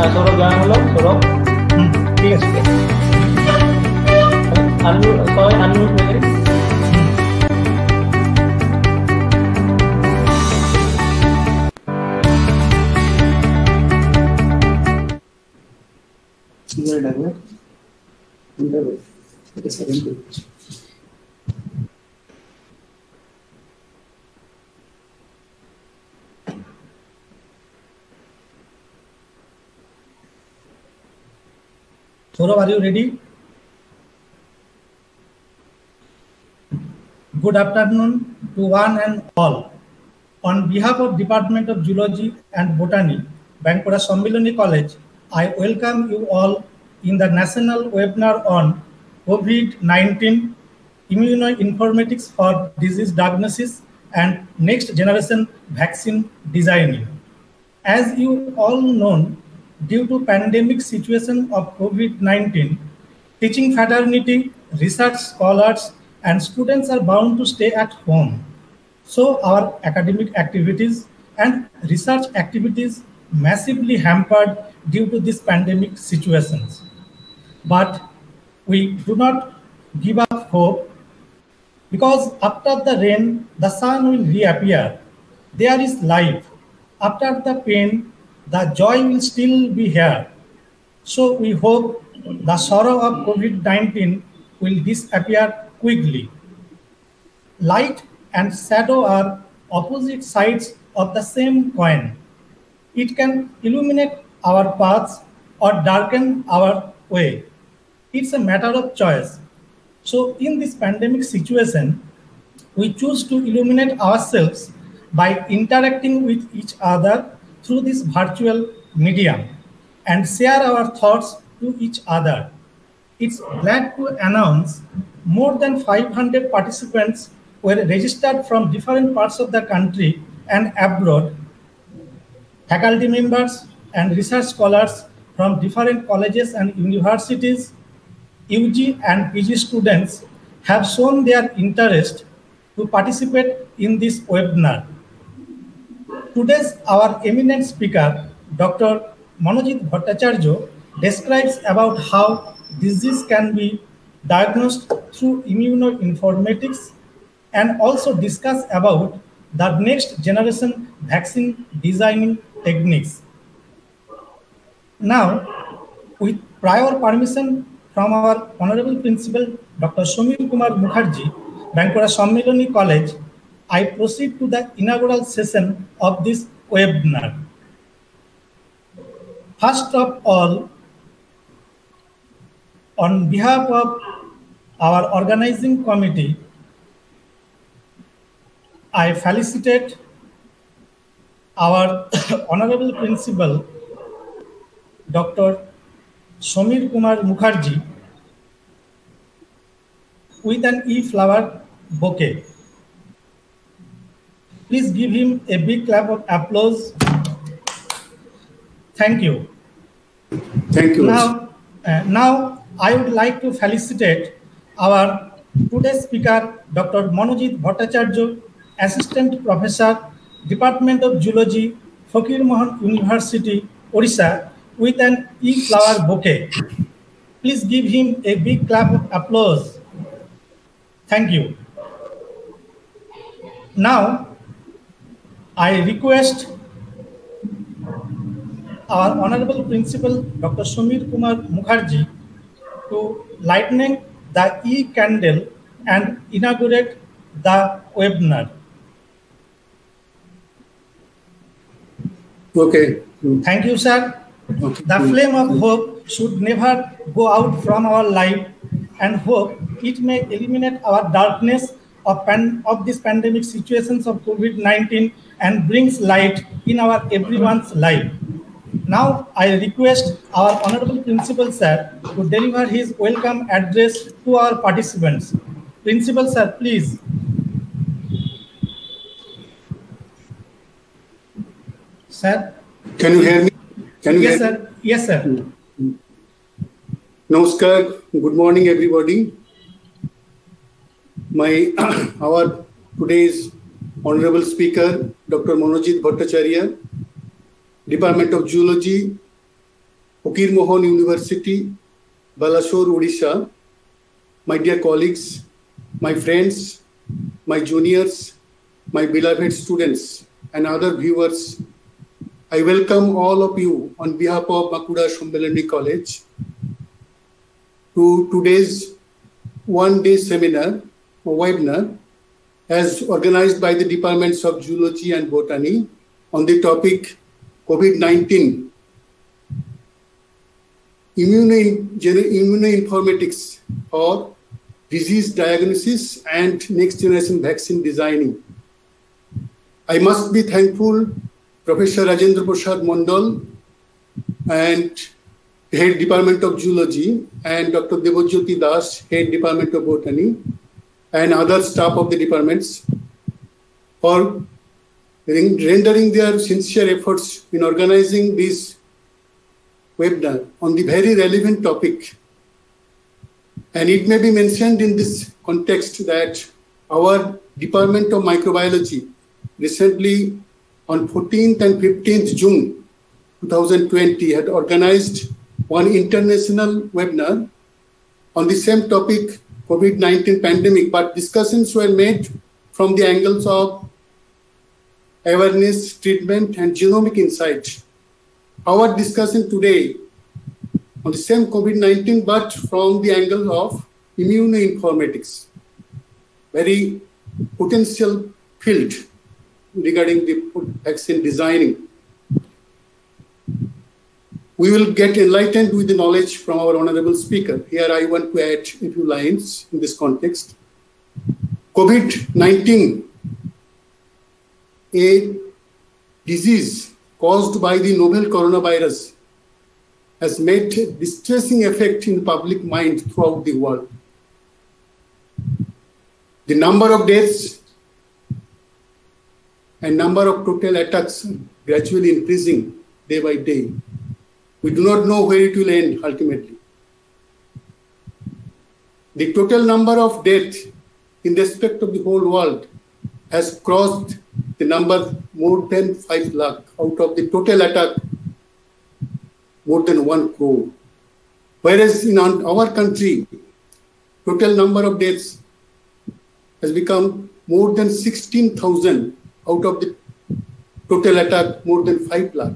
Sourav join হলো। সৌরভ ঠিক আছে, সবাই আনমিউট হয়ে যাবে। Saurabh, are you ready? Good afternoon to one and all. On behalf of Department of Zoology and Botany, Bankura Sammiloni College, I welcome you all in the national webinar on COVID-19 Immunoinformatics for Disease Diagnosis and Next Generation Vaccine Designing. As you all know, due to pandemic situation of COVID-19, teaching fraternity, research scholars, and students are bound to stay at home. So our academic activities and research activities massively hampered due to this pandemic situations. But we do not give up hope, because after the rain, the sun will reappear. There is life. After the pain, the joy will still be here. So we hope the sorrow of COVID-19 will disappear quickly. Light and shadow are opposite sides of the same coin. It can illuminate our paths or darken our way. It's a matter of choice. So in this pandemic situation, we choose to illuminate ourselves by interacting with each other through this virtual medium and share our thoughts to each other. It's glad to announce more than 500 participants were registered from different parts of the country and abroad. Faculty members and research scholars from different colleges and universities, UG and PG students have shown their interest to participate in this webinar. Today's our eminent speaker, Dr. Manojit Bhattacharya, describes about how disease can be diagnosed through immunoinformatics, and also discuss about the next generation vaccine designing techniques. Now, with prior permission from our Honorable Principal, Dr. Samir Kumar Mukherjee, Bankura Sammiloni College, I proceed to the inaugural session of this webinar. First of all, on behalf of our organizing committee, I felicitate our Honorable Principal, Dr. Samir Kumar Mukherjee, with an e-flower bouquet. Please give him a big clap of applause. Thank you. Thank you. Now I would like to felicitate our today's speaker, Dr. Manojit Bhattacharya, Assistant Professor, Department of Zoology, Fakir Mohan University, Odisha, with an e-flower bouquet. Please give him a big clap of applause. Thank you. Now, I request our Honorable Principal, Dr. Samir Kumar Mukherjee, to lighten the e-candle and inaugurate the webinar. Okay. Thank you, sir. Okay. The flame of hope should never go out from our life, and hope it may eliminate our darkness of this pandemic situations of COVID-19 and brings light in our everyone's life. Now I request our Honorable Principal sir to deliver his welcome address to our participants. Principal sir, please. Sir? Can you hear me? Can you yes, hear sir. me? Yes, sir. Namaskar. Good morning, everybody. Our today's Honorable Speaker, Dr. Manojit Bhattacharya, Department of Zoology, Fakir Mohon University, Balasore, Odisha, my dear colleagues, my friends, my juniors, my beloved students, and other viewers, I welcome all of you on behalf of Bankura Sammelani College to today's one-day seminar or webinar as organized by the Departments of Zoology and Botany on the topic COVID-19, immunoinformatics or disease diagnosis and next generation vaccine designing. I must be thankful Professor Rajendra Prasad Mondal and Head Department of Zoology and Dr. Debojyoti Das, Head Department of Botany and other staff of the departments for rendering their sincere efforts in organizing this webinar on the very relevant topic. And it may be mentioned in this context that our Department of Microbiology recently on 14th and 15th June 2020 had organized one international webinar on the same topic, COVID-19 pandemic, but discussions were made from the angles of awareness, treatment, and genomic insight. Our discussion today on the same COVID-19, but from the angle of immunoinformatics, very potential field regarding the vaccine designing. We will get enlightened with the knowledge from our honorable speaker. Here I want to add a few lines in this context. COVID-19, a disease caused by the novel coronavirus, has made a distressing effect in the public mind throughout the world. The number of deaths and number of total attacks gradually increasing day by day. We do not know where it will end ultimately. The total number of deaths in respect of the whole world has crossed the number more than 5 lakh out of the total attack, more than 1 crore. Whereas in our country, total number of deaths has become more than 16,000 out of the total attack, more than 5 lakh.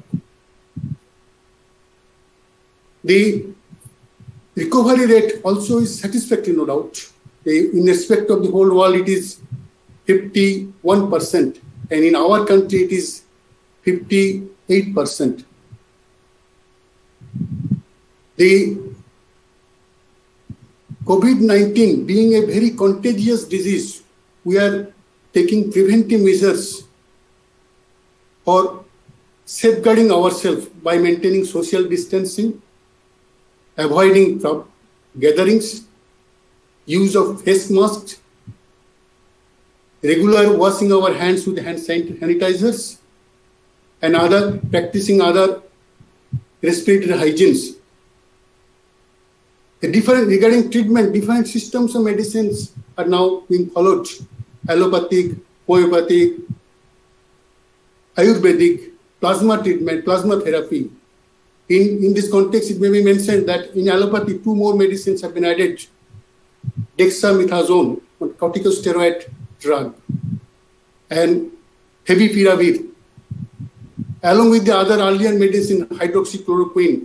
The recovery rate also is satisfactory, no doubt. In respect of the whole world, it is 51%, and in our country, it is 58%. The COVID-19 being a very contagious disease, we are taking preventive measures for safeguarding ourselves by maintaining social distancing, avoiding gatherings, use of face masks, regular washing our hands with hand sanitizers, and practicing other respiratory hygienes. Regarding treatment, different systems of medicines are now being followed: allopathic, homeopathic, Ayurvedic, plasma treatment, plasma therapy. In this context, it may be mentioned that in allopathy, 2 more medicines have been added: dexamethasone, a corticosteroid drug, and favipiravir, along with the other earlier medicine, hydroxychloroquine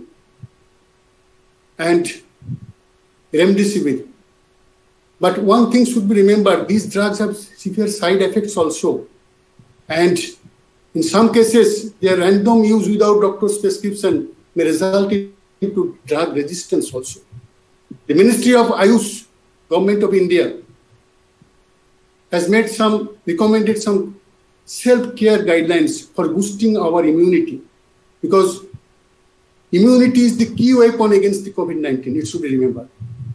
and remdesivir. But one thing should be remembered: these drugs have severe side effects also, and in some cases, their random use without doctor's prescription may result into drug resistance also. The Ministry of Ayush, Government of India, has recommended some self-care guidelines for boosting our immunity, because immunity is the key weapon against the COVID-19, it should be remembered.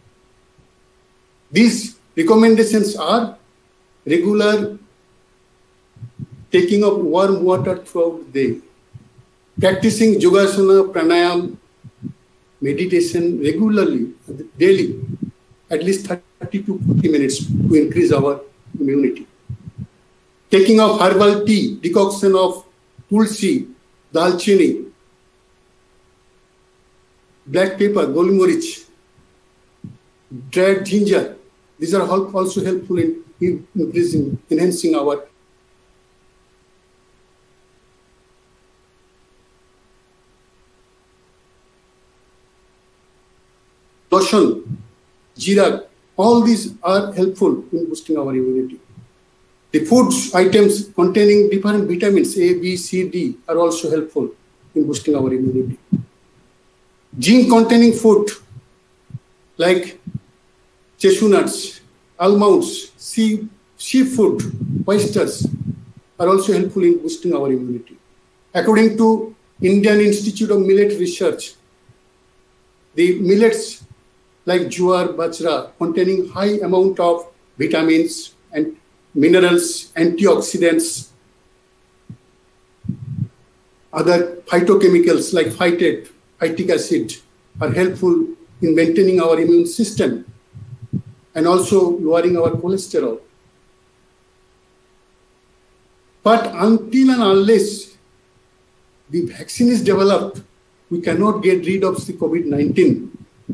These recommendations are regular taking of warm water throughout the day, practicing yogasana, pranayam, meditation regularly, daily, at least 30 to 40 minutes to increase our immunity. Taking of herbal tea, decoction of tulsi, dalchini, black pepper, golmorich, dried ginger. These are also helpful in increasing, enhancing our lotion, jeera. All these are helpful in boosting our immunity. The food items containing different vitamins A, B, C, D are also helpful in boosting our immunity. Zinc-containing food like cashew nuts, almonds, seafood, oysters are also helpful in boosting our immunity. According to Indian Institute of Millet Research, the millets like jowar, bajra, containing high amount of vitamins and minerals, antioxidants, other phytochemicals like phytic acid are helpful in maintaining our immune system and also lowering our cholesterol. But until and unless the vaccine is developed, we cannot get rid of the COVID-19.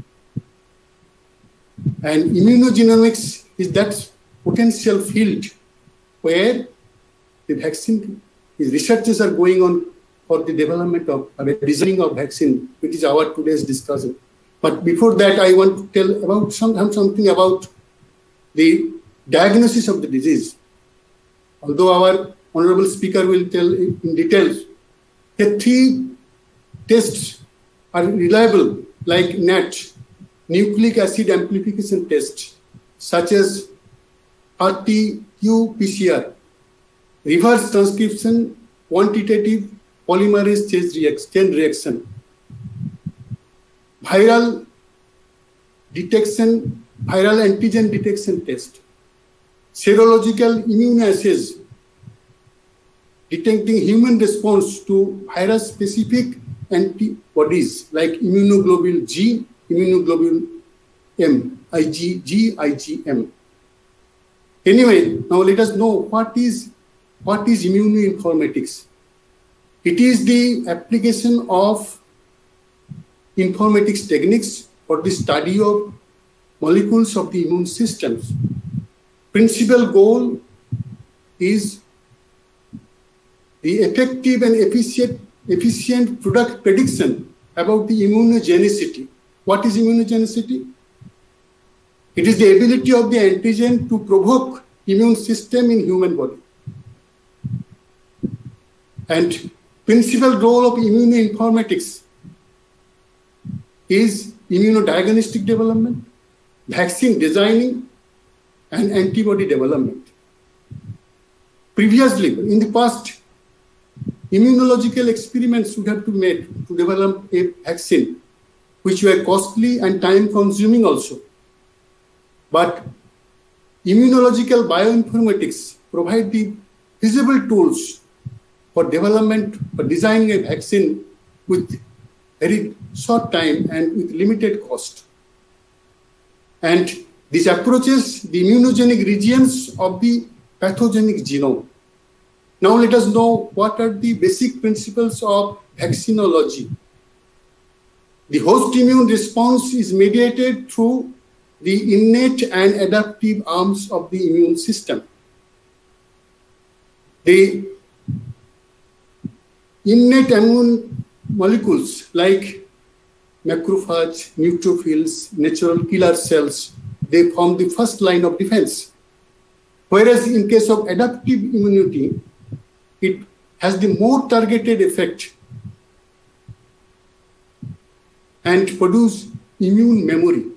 And immunogenomics is that potential field where the vaccine, the researches are going on for the development of designing of vaccine, which is our today's discussion. But before that, I want to tell about something about the diagnosis of the disease. Although our honorable speaker will tell in details, the 3 tests are reliable, like NAT, nucleic acid amplification test, such as RT-qPCR, reverse transcription quantitative polymerase chain reaction, viral antigen detection test, serological immunoassays detecting human response to virus-specific antibodies like immunoglobulin G, immunoglobulin M, IgM. Anyway, now let us know what is immunoinformatics. It is the application of informatics techniques for the study of molecules of the immune systems. Principal goal is the effective and efficient product prediction about the immunogenicity. What is immunogenicity? It is the ability of the antigen to provoke immune system in human body. And principal role of immunoinformatics is immunodiagnostic development, vaccine designing, and antibody development. Previously, in the past, immunological experiments would have to be made to develop a vaccine, which were costly and time-consuming also. But immunological bioinformatics provide the feasible tools for development, for designing a vaccine with very short time and with limited cost. And this approaches the immunogenic regions of the pathogenic genome. Now let us know what are the basic principles of vaccinology. The host immune response is mediated through the innate and adaptive arms of the immune system. The innate immune molecules like macrophage, neutrophils, natural killer cells, they form the first line of defense. Whereas in case of adaptive immunity, it has the more targeted effect and produce immune memory.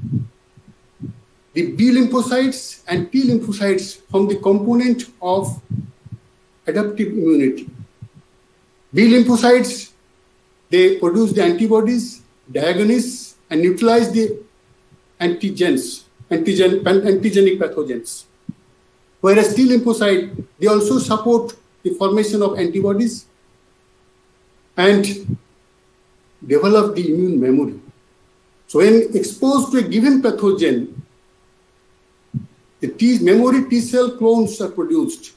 The B lymphocytes and T lymphocytes form the component of adaptive immunity. B lymphocytes, they produce the antibodies, diagonise, and neutralize the antigenic pathogens. Whereas T lymphocyte, they also support the formation of antibodies and develop the immune memory. So when exposed to a given pathogen, the memory T cell clones are produced,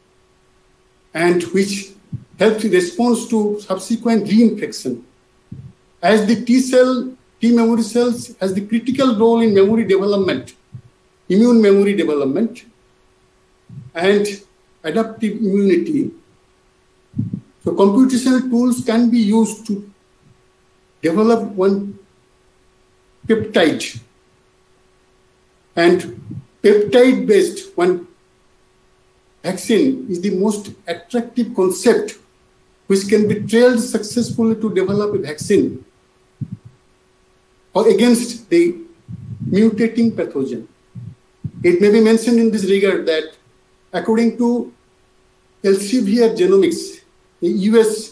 and which helps in response to subsequent reinfection. as the T memory cells has the critical role in memory development, immune memory development, and adaptive immunity. So computational tools can be used to develop one peptide, and peptide-based one vaccine is the most attractive concept which can be trailed successfully to develop a vaccine or against the mutating pathogen. It may be mentioned in this regard that according to Elsevier Genomics, a US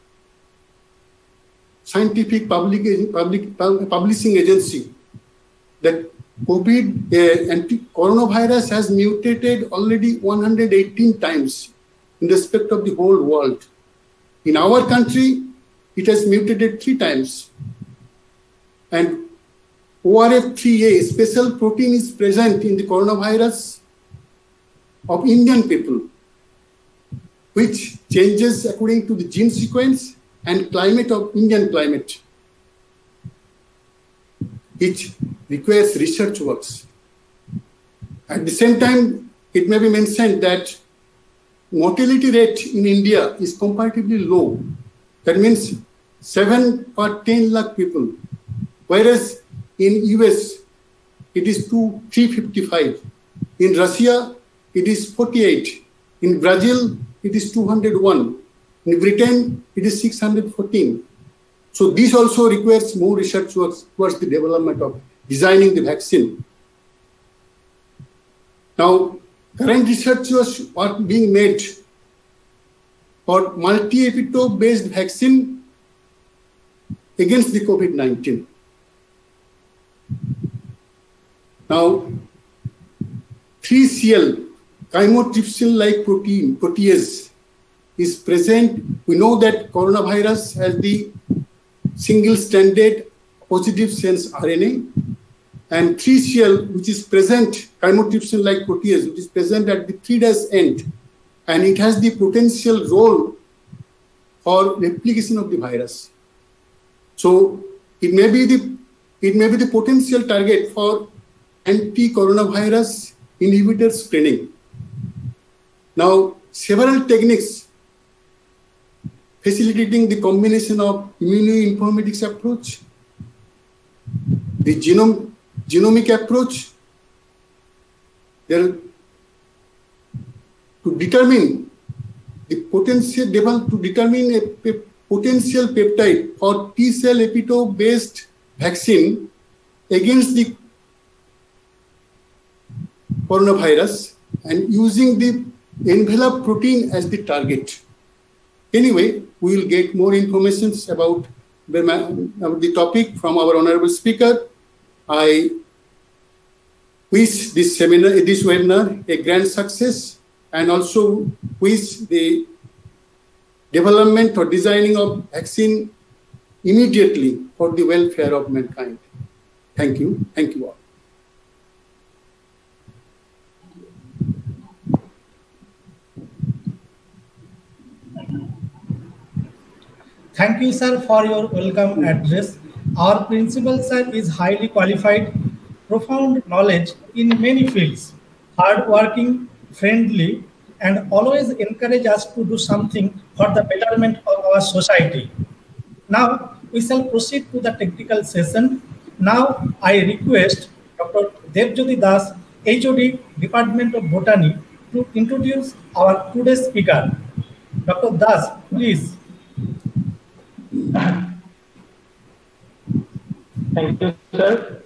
scientific publishing agency, that coronavirus has mutated already 118 times in respect of the whole world. In our country, it has mutated 3 times. And ORF3A, a special protein, is present in the coronavirus of Indian people, which changes according to the gene sequence and climate of Indian climate. It requires research works. At the same time, it may be mentioned that mortality rate in India is comparatively low. That means 7 per 10 lakh people, whereas in US it is 355. In Russia it is 48. In Brazil it is 201. In Britain it is 614. So this also requires more research works towards the development of designing the vaccine. Now, current research are being made for multi-epitope based vaccine against the COVID-19. Now, 3CL, chymotrypsin-like protease, is present. We know that coronavirus has the single-stranded positive sense RNA, and 3CL, which is present, chymotrypsin-like protease, which is present at the 3' end, and it has the potential role for replication of the virus. So it may be the potential target for anti-coronavirus inhibitor screening. Now, several techniques facilitating the combination of immunoinformatics approach, the genomic approach, to determine the potential a potential peptide for T-cell epitope based vaccine against the coronavirus and using the envelope protein as the target. Anyway, we will get more information about the topic from our honorable speaker. I wish this webinar a grand success, and also wish the development or designing of vaccine immediately for the welfare of mankind. Thank you. Thank you all. Thank you, sir, for your welcome address. Our principal, sir, is highly qualified, profound knowledge in many fields, hardworking, friendly, and always encourage us to do something for the betterment of our society. Now, we shall proceed to the technical session. Now, I request Dr. Devjyoti Das, HOD, Department of Botany, to introduce our today's speaker. Dr. Das, please. Thank you, sir.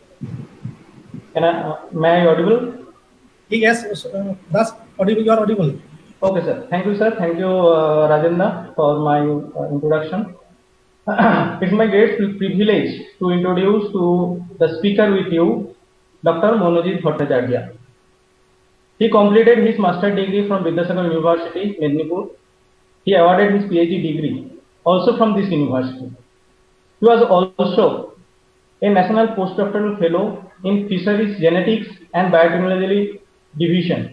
May I audible? Yes, that's audible. You are audible. Okay, sir. Thank you, sir. Thank you, Rajendra, for my introduction. It's my great privilege to introduce to the speaker with you, Dr. Monojit Bhattacharya. He completed his master's degree from Vidyasagar University, Mednipur. He awarded his PhD degree also from this university. He was also a National Postdoctoral Fellow in Fisheries Genetics and Biotechnology Division,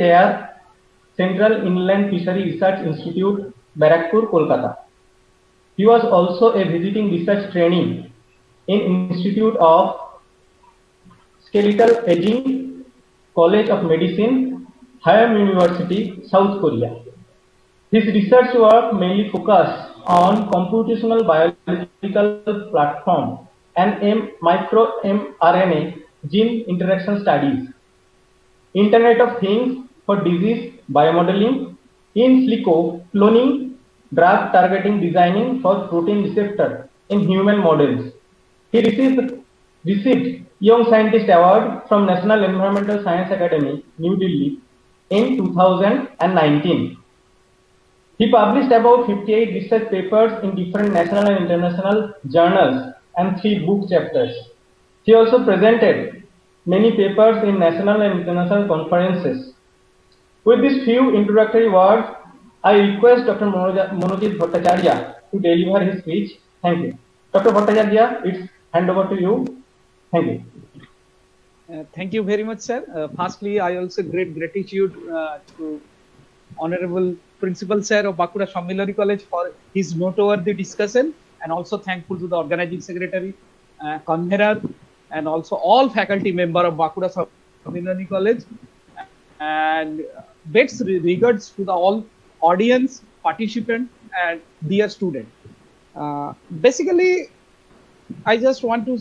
ICAR, Central Inland Fishery Research Institute, Barakpur, Kolkata. He was also a visiting research trainee in Institute of Skeletal Aging, College of Medicine, Hayam University, South Korea. His research work mainly focused on computational biological platform and micro-mRNA gene interaction studies, Internet of Things for disease biomodeling, in silico cloning, drug targeting designing for protein receptor in human models. He received Young Scientist Award from National Environmental Science Academy, New Delhi in 2019. He published about 58 research papers in different national and international journals and 3 book chapters. He also presented many papers in national and international conferences. With these few introductory words, I request Dr. Monojit Bhattacharya to deliver his speech. Thank you. Dr. Bhattacharya, it's hand over to you. Thank you. Thank you very much, sir. Firstly, I also great gratitude to Honorable Principal Sir of Bankura Sammilani College for his noteworthy discussion, and also thankful to the organizing secretary, convener, and also all faculty member of Bankura Sammilani College, and best regards to the all audience, participant, and dear student. Basically, I just want to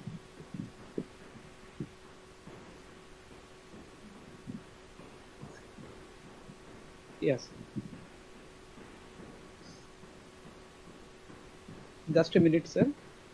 yes. Just a minute, sir.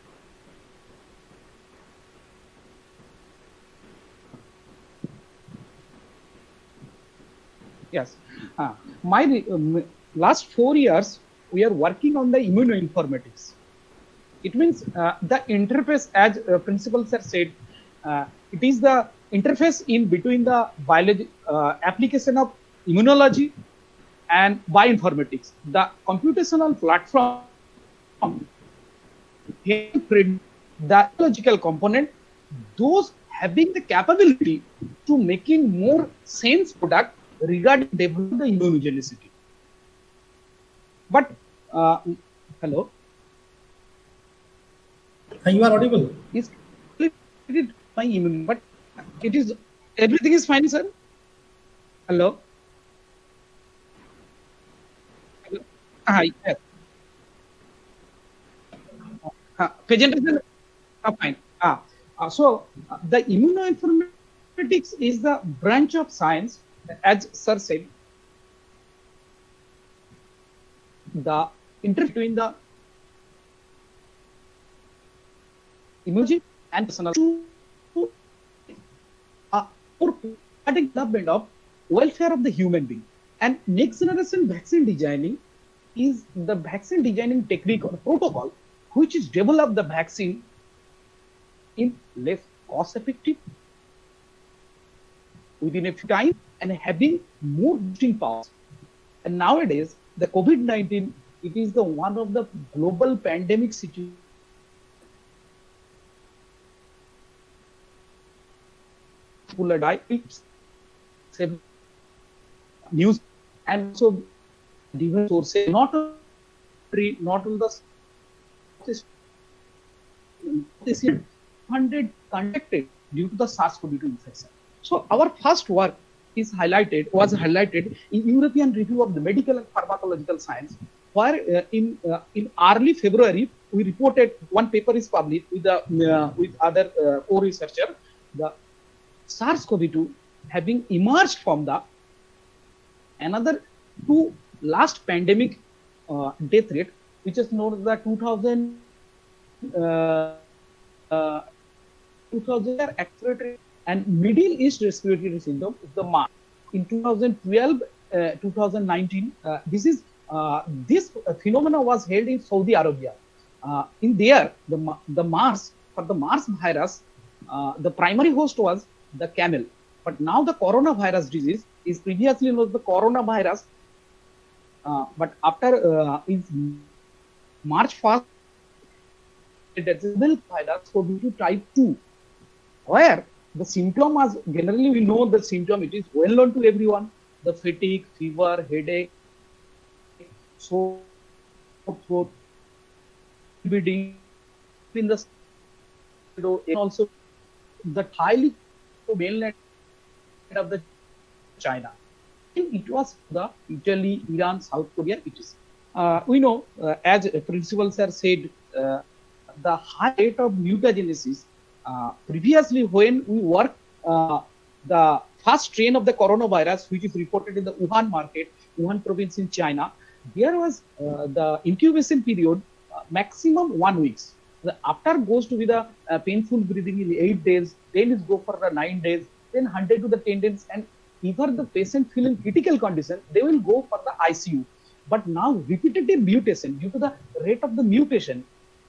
Yes. My last 4 years, we are working on the immunoinformatics. It means the interface, as Principal Sir said, it is the interface in between the biology application of immunology and bioinformatics. The computational platform the biological component, those having the capability to making more sense product regarding developing the immunogenicity. But hello, you are audible. Is my immune, but it is everything is fine, sir. Hello. Yes. Presentation fine. So the immunoinformatics is the branch of science, as sir said, the interface between the immunology and personal for development of welfare of the human being. And next generation vaccine designing is the vaccine designing technique or protocol which is develop the vaccine in less cost effective, within a time, and having more boosting powers. And nowadays, the COVID-19, it is the one of the global pandemic situation. People die, news, and so different sources, not on the this year 100 conducted due to the SARS-CoV-2 infection. So our first work was highlighted in European Review of the Medical and Pharmacological Science, where in early February we reported one paper is published with the with other co-researcher, the SARS-CoV-2 having emerged from the another 2 last pandemic death rate, which is known as the 2000 accelerated and Middle East respiratory syndrome is the MARS. In 2012, 2019, this phenomena was held in Saudi Arabia. In there, the MARS, for the MARS virus, the primary host was the camel. But now the coronavirus disease is previously known as the coronavirus. But after in March 1st, that is milk virus COVID type 2, where the symptom was generally we know the symptom, it is well known to everyone, the fatigue, fever, headache, sore throat, breeding in the and also the highly mainland of the China. And it was the Italy, Iran, South Korea, etc. We know, as Principal Sir said, the high rate of mutagenesis previously when we worked the first strain of the coronavirus, which is reported in the Wuhan market, Wuhan province in China, there was the incubation period maximum 1 week. After goes to be the painful breathing in 8 days, then it go for the 9 days, then 100 to the 10 days, and if the patient feeling critical condition, they will go for the ICU. But now repetitive mutation due to the rate of the mutation,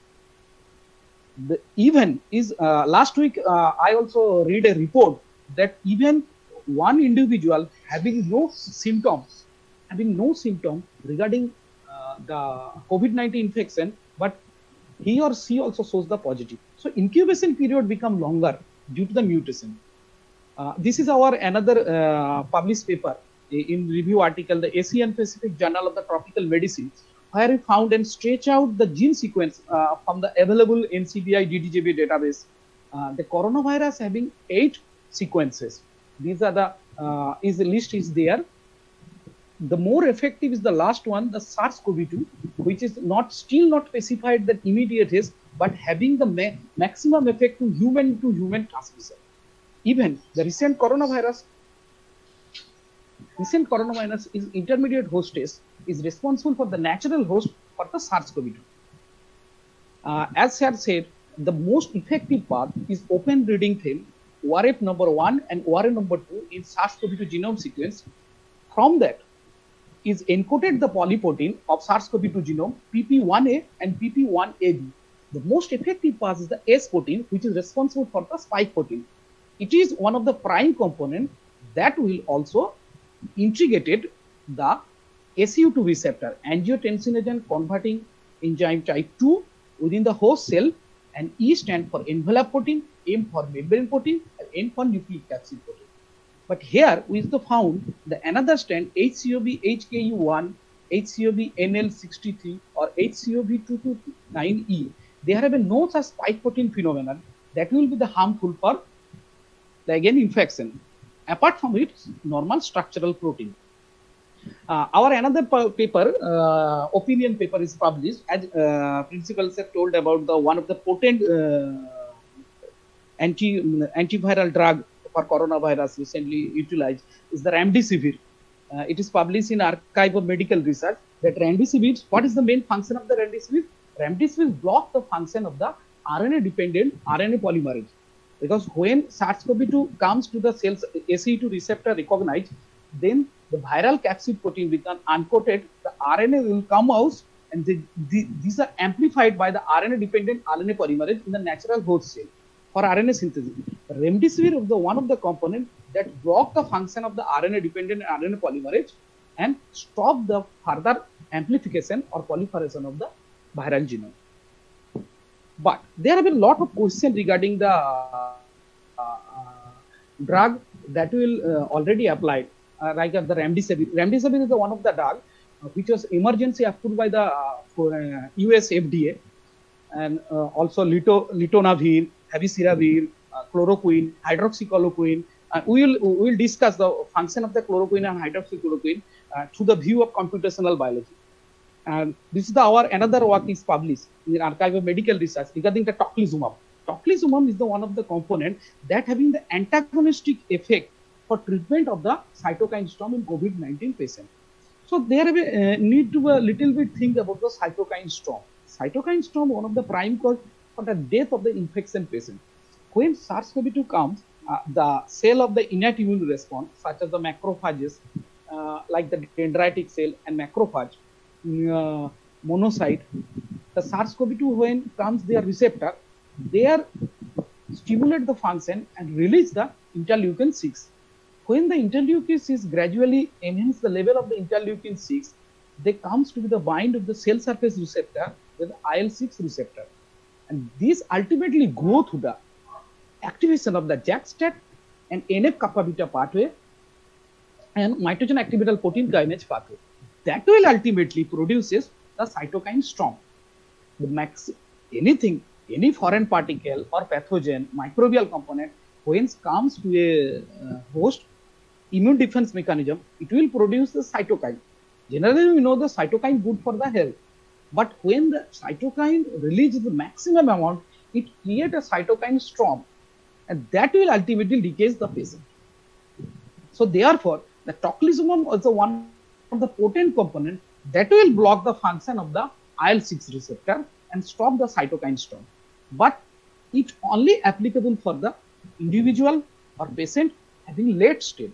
even is last week I also read a report that even one individual having no symptoms regarding the COVID-19 infection, but he or she also shows the positive. So incubation period become longer due to the mutation. This is our another published paper in review article, the Asian Pacific Journal of the Tropical Medicine, where we found and stretch out the gene sequence from the available NCBI DDJB database. The coronavirus having 8 sequences. These are the list is there. The more effective is the last one, the SARS-CoV-2, which is still not specified that immediate is, but having the maximum effect to human transmission. Even the recent coronavirus is intermediate host test is responsible for the natural host for the SARS-CoV-2. As Sir said, the most effective path is open reading film, ORF number 1 and ORF number 2 in SARS-CoV-2 genome sequence. From that is encoded the polyprotein of SARS-CoV-2 genome, PP1A and PP1AB. The most effective path is the S protein, which is responsible for the spike protein. It is one of the prime components that will also integrated the SU2 receptor, angiotensinogen converting enzyme type 2 within the host cell, and E stand for envelope protein, M for membrane protein, and N for nucleic capsid protein. But here we found the another strand HCOB HKU1, HCOB NL63 or HCOB 229E. They have no such spike protein phenomenon that will be the harmful for the again infection. Apart from its normal structural protein. Our another paper, opinion paper is published as principals have told about the one of the potent antiviral drug for coronavirus recently utilized is the Remdesivir. It is published in Archive of Medical Research that Remdesivir, what is the main function of the Remdesivir? Remdesivir block the function of the RNA-dependent RNA polymerase. Because when SARS-CoV-2 comes to the cells ACE2 receptor recognized, then the viral capsid protein become uncoated, the RNA will come out, and these are amplified by the RNA-dependent RNA polymerase in the natural host cell for RNA synthesis. Remdesivir is the one of the components that block the function of the RNA-dependent RNA polymerase and stop the further amplification or proliferation of the viral genome. But there have been a lot of questions regarding the drug that will already applied, like the Remdesivir. Remdesivir is the one of the drug which was emergency approved by the US FDA, and also litonavir, favipiravir, chloroquine, hydroxychloroquine. We will discuss the function of the chloroquine and hydroxychloroquine through the view of computational biology. And this is our another work is published in the Archive of Medical Research regarding the tocilizumab. Tocilizumab is the one of the component that having the antagonistic effect for treatment of the cytokine storm in COVID-19 patient. So there need to a little bit think about the cytokine storm. Cytokine storm one of the prime cause for the death of the infection patient. When SARS-CoV-2 comes, the cell of the innate immune response, such as the macrophages, like the dendritic cell and macrophage, monocyte, the SARS-CoV-2 when comes their receptor, they are stimulate the function and release the interleukin 6. When the interleukin 6 gradually enhance the level of the interleukin 6, they comes to be the bind of the cell surface receptor with the IL-6 receptor, and these ultimately go through the activation of the JAK-STAT and NF-kappa beta pathway and mitogen activator protein kinase pathway. That will ultimately produces the cytokine storm. the anything, any foreign particle or pathogen, microbial component, when it comes to a host, immune defense mechanism, it will produce the cytokine. Generally, we know the cytokine good for the health, but when the cytokine releases the maximum amount, it creates a cytokine storm, and that will ultimately decay the patient. So therefore, the tocilizumab is one of the potent component that will block the function of the IL-6 receptor and stop the cytokine storm. But it only applicable for the individual or patient having late stage.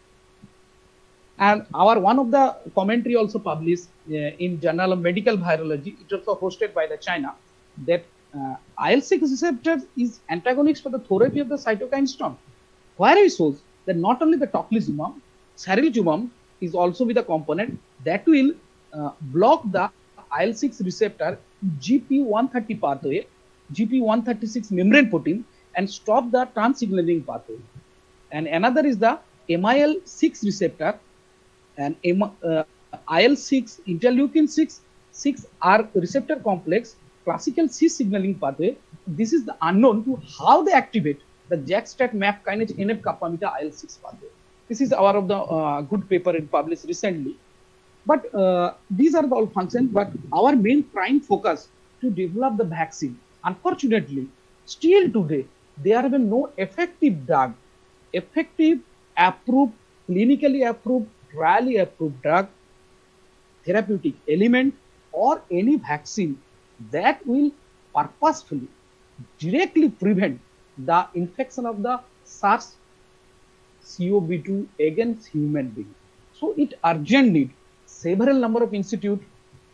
And our one of the commentary also published in Journal of Medical Virology, it also hosted by the China, that IL-6 receptor is antagonist for the therapy of the cytokine storm. Where it shows that not only the tocilizumab, sarilumab is also with a component that will block the IL-6 receptor GP130 pathway, GP136 membrane protein, and stop the trans-signaling pathway. And another is the MIL-6 receptor and IL-6 interleukin 6R receptor complex, classical cis signaling pathway. This is the unknown to how they activate the JAK-STAT MAP kinase NF kappa beta IL-6 pathway. This is our of the good paper it published recently. But these are the all functions. But our main prime focus to develop the vaccine. Unfortunately, still today there have been no effective drug, effective approved, clinically approved, trially approved drug, therapeutic element, or any vaccine that will purposefully directly prevent the infection of the SARS-CoV-2 against human being. So it urgent need several number of institute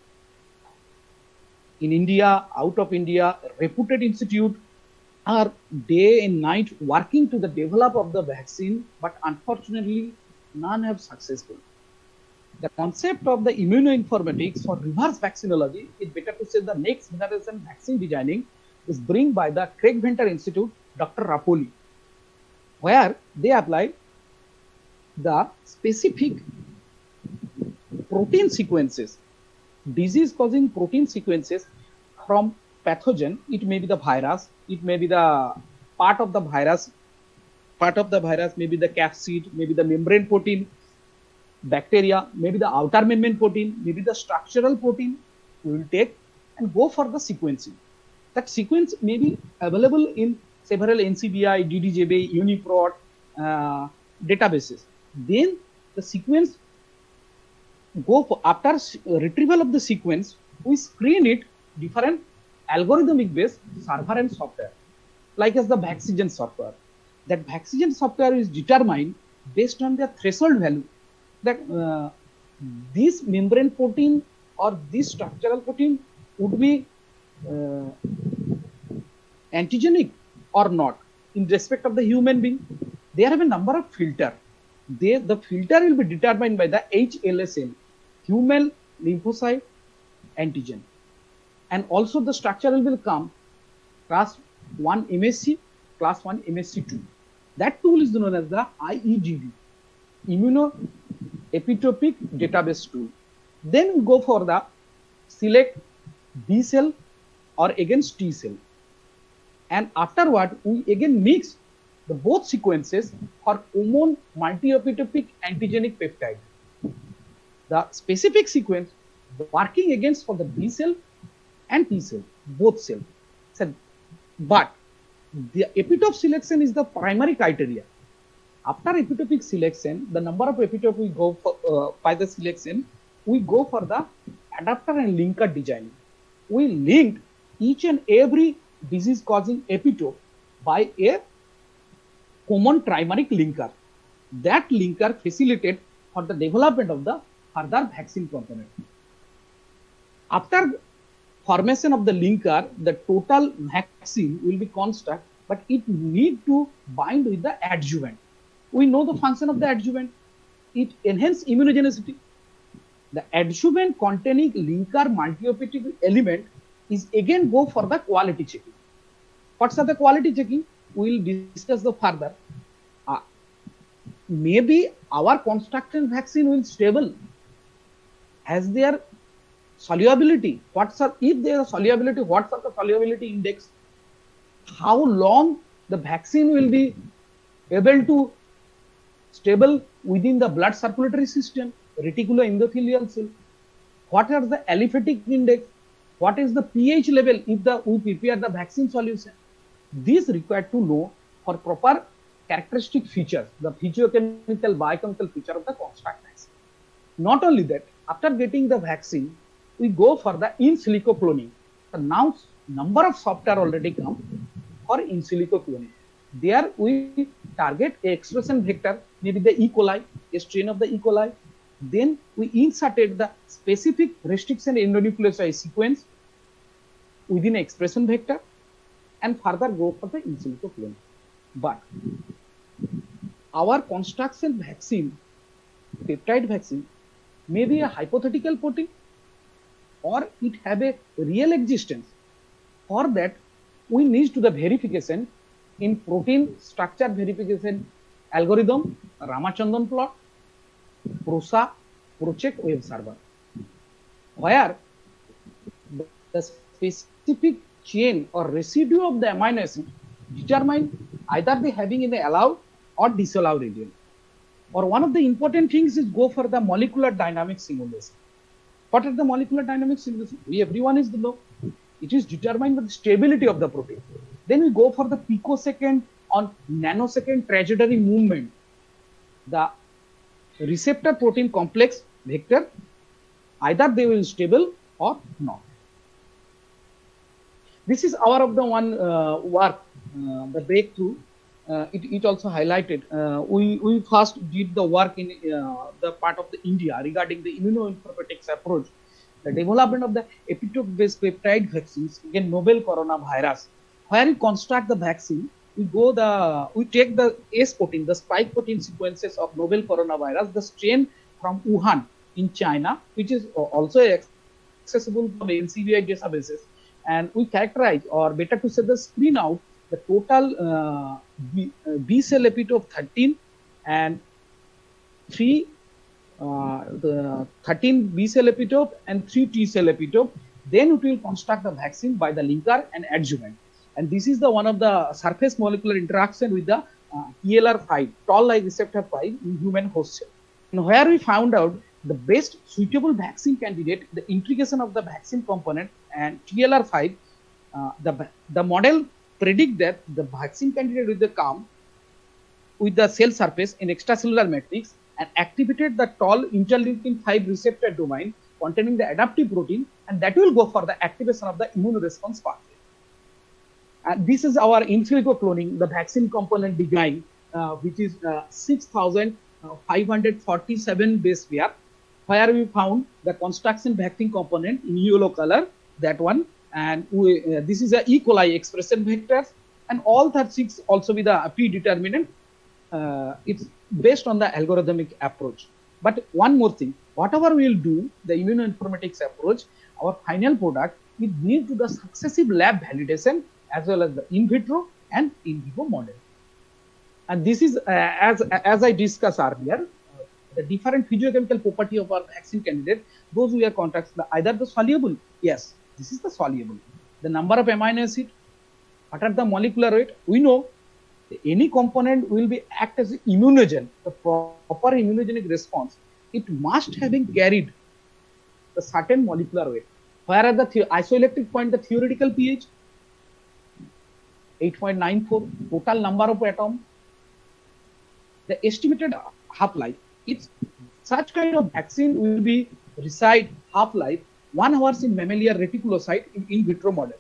in India, out of India, reputed institute are day and night working to the develop of the vaccine, but unfortunately none have successful. The concept of the immunoinformatics for reverse vaccinology is better to say the next generation vaccine designing is bring by the Craig Venter Institute, Dr. Rapoli, where they apply the specific protein sequences, disease causing protein sequences from pathogen. It may be the virus, it may be the part of the virus, maybe the capsid, maybe the membrane protein, bacteria, maybe the outer membrane protein, maybe the structural protein. We will take and go for the sequencing. That sequence may be available in several NCBI, DDJB, UniProt databases. Then the sequence go for, after retrieval of the sequence, we screen it different algorithmic based server and software, like as the Vaxcygen software. That Vaxcygen software is determined based on their threshold value, that this membrane protein or this structural protein would be antigenic or not in respect of the human being. There have a number of filter. The filter will be determined by the HLSN, human lymphocyte antigen, and also the structure will come class 1 MSC, class 1 MSC2. That tool is known as the IEDD, Immunoepitopic Database Tool. Then we go for the select B cell or against T cell. And afterward, we again mix the both sequences for common multi-epitopic antigenic peptide. The specific sequence working against for the B cell and T cell, both cells. So, but the epitope selection is the primary criteria. After epitopic selection, the number of epitope we go for by the selection, we go for the adapter and linker design. We link each and every disease causing epitope by a common trimeric linker. That linker facilitates for the development of the further vaccine component. After formation of the linker, the total vaccine will be constant, but it need to bind with the adjuvant. We know the function of the adjuvant. It enhances immunogenicity. The adjuvant containing linker multi-epitopic element is again go for the quality checking. What's the quality checking? We will discuss the further. Maybe our construction vaccine will stable as their solubility, if there is solubility, what are the solubility index, how long the vaccine will be able to stable within the blood circulatory system, reticuloendothelial cell, what are the aliphatic index, what is the pH level if we prepare the vaccine solution. This required to know for proper characteristic features, the physiochemical, biochemical feature of the construct vaccine. Not only that, after getting the vaccine, we go for the in silico cloning. So now number of software already come for in silico cloning. There we target a expression vector, maybe the E. coli, a strain of the E. coli. Then we inserted the specific restriction endonucleotide sequence within an expression vector and further go for the in silico cloning. But our construction vaccine, peptide vaccine, may be a hypothetical protein or it have a real existence. For that, we need to the verification in protein structure verification algorithm, Ramachandran plot, PROSA, ProCheck web server, where the specific chain or residue of the amino acid determine either they having in the allowed or disallowed region. Or one of the important things is go for the molecular dynamic simulation. What are the molecular dynamic simulation? Everyone is the know. It is determined by the stability of the protein. Then we go for the picosecond on nanosecond trajectory movement. The receptor protein complex vector, either they will stable or not. This is our of the one work, the breakthrough. It also highlighted. We first did the work in the part of the India regarding the immunoinformatics approach, the development of the epitope-based peptide vaccines against novel coronavirus. Where we construct the vaccine, we take the S protein, the spike protein sequences of novel coronavirus, the strain from Wuhan in China, which is also accessible from NCBI databases, and we characterize, or better to say, the screen out the total B cell epitope 13 and 3 the 13 B cell epitope and 3 T cell epitope. Then it will construct the vaccine by the linker and adjuvant. And this is the one of the surface molecular interaction with the TLR5, toll-like receptor 5 in human host cell. And where we found out the best suitable vaccine candidate, the integration of the vaccine component and TLR5, the model predict that the vaccine candidate will come with the cell surface in extracellular matrix and activated the toll interleukin 5 receptor domain containing the adaptive protein, and that will go for the activation of the immune response pathway. And this is our in silico cloning, the vaccine component design, which is 6,547 base pair, where we found the construction vaccine component in yellow color, that one. And this is a E. coli expression vectors, and all 36 also with a predeterminant. It's based on the algorithmic approach. But one more thing, whatever we will do, the immunoinformatics approach, our final product, we need to the successive lab validation as well as the in vitro and in vivo model. And this is, as I discussed earlier, the different physiochemical property of our vaccine candidate, those we are contacts, either the soluble, yes, this is the soluble. The number of amino acid, what are the molecular weight, we know any component will be act as an immunogen, the proper immunogenic response, it must having carried the certain molecular weight. Where are the isoelectric point, the theoretical pH, 8.94, total number of atoms, the estimated half-life. It's such kind of vaccine will be reside half-life 1 hour in mammalian reticulocyte in vitro model.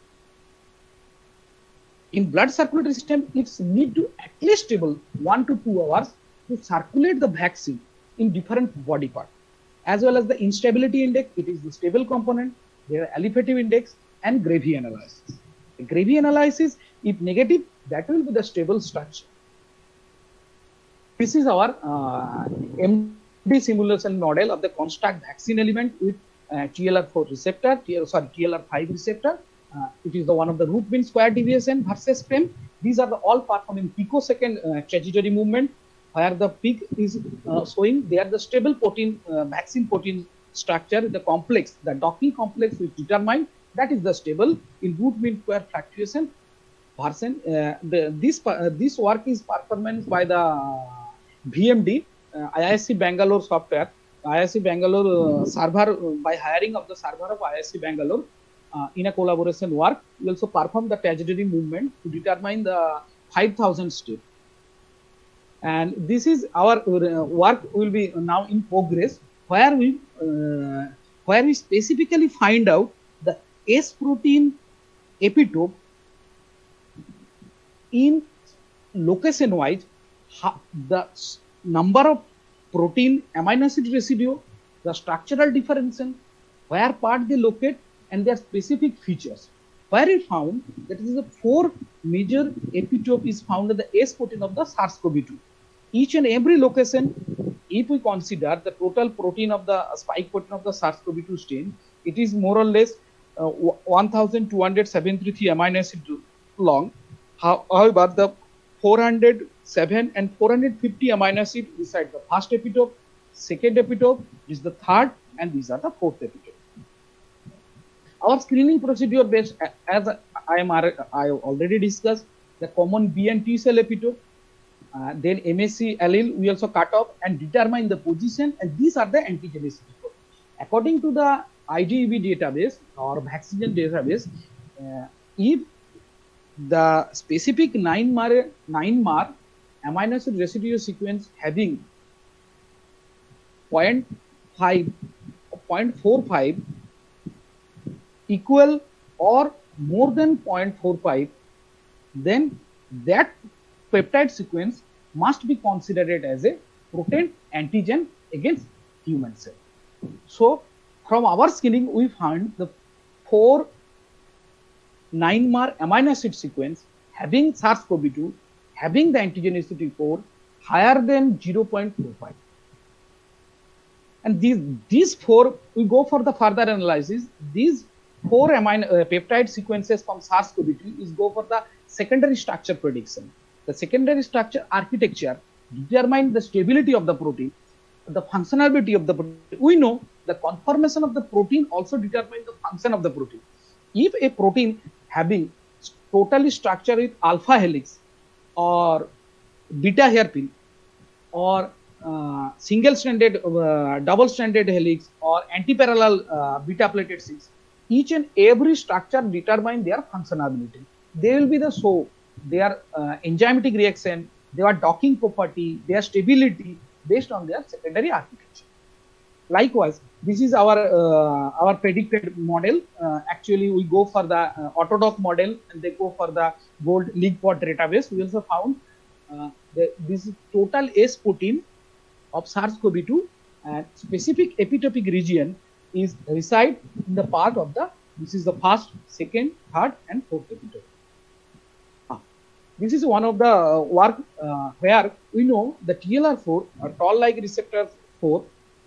In blood circulatory system, it's need to at least stable 1 to 2 hours to circulate the vaccine in different body part. As well as the instability index, it is the stable component, there are aliphatic index and Gravy analysis. The Gravy analysis, if negative, that will be the stable structure. This is our MD simulation model of the construct vaccine element with TLR4 receptor, TLR5 receptor. It is the one of the root mean square deviation versus frame. These are the all performing picosecond trajectory movement, where the peak is showing they are the stable protein, vaccine protein structure, the complex, the docking complex is determined, that is the stable in root mean square fluctuation version. This work is performed by the VMD, IISc Bangalore software, IISc Bangalore server, by hiring of the server of IISc Bangalore in a collaboration work. We also perform the trajectory movement to determine the 5,000 step. And this is our work will be now in progress, where we specifically find out the S protein epitope in location wise, the number of protein amino acid residue, the structural differentiation, where part they locate, and their specific features. Where we found that is the 4 major epitope is found in the S protein of the SARS-CoV-2. Each and every location, if we consider the total protein of the spike protein of the SARS-CoV-2 strain, it is more or less 1273 amino acid long. However, the 407 and 450 amino acid beside the first epitope, second epitope is the third, and these are the fourth epitope. Our screening procedure based, as I already discussed, the common B and T cell epitope, then MSC allele we also cut off and determine the position, and these are the antigenicity. According to the IDEB database or vaccine database, if the specific 9-mer amino acid residue sequence having 0.45 equal or more than 0.45, then that peptide sequence must be considered as a potent antigen against human cell. So, from our screening, we found the 4 9-mer amino acid sequence having SARS-CoV-2 having the antigenicity 4 higher than 0.45. And these 4, we go for the further analysis. These 4 peptide sequences from SARS-CoV-2 is go for the secondary structure prediction. The secondary structure architecture determine the stability of the protein, the functionality of the protein. We know the conformation of the protein also determines the function of the protein. If a protein having totally structure with alpha helix or beta hairpin or single stranded, double stranded helix or antiparallel beta plated 6, each and every structure determine their functionality. They will be their enzymatic reaction, their docking property, their stability based on their secondary architecture. Likewise, this is our predicted model. Actually, we go for the Autodoc model, and they go for the Gold LeaguePod database. We also found this total S protein of SARS-CoV-2 and specific epitopic region is reside in the part of the, this is the first, second, third, and fourth epitope. This is one of the work where we know the TLR4 or toll-like receptor 4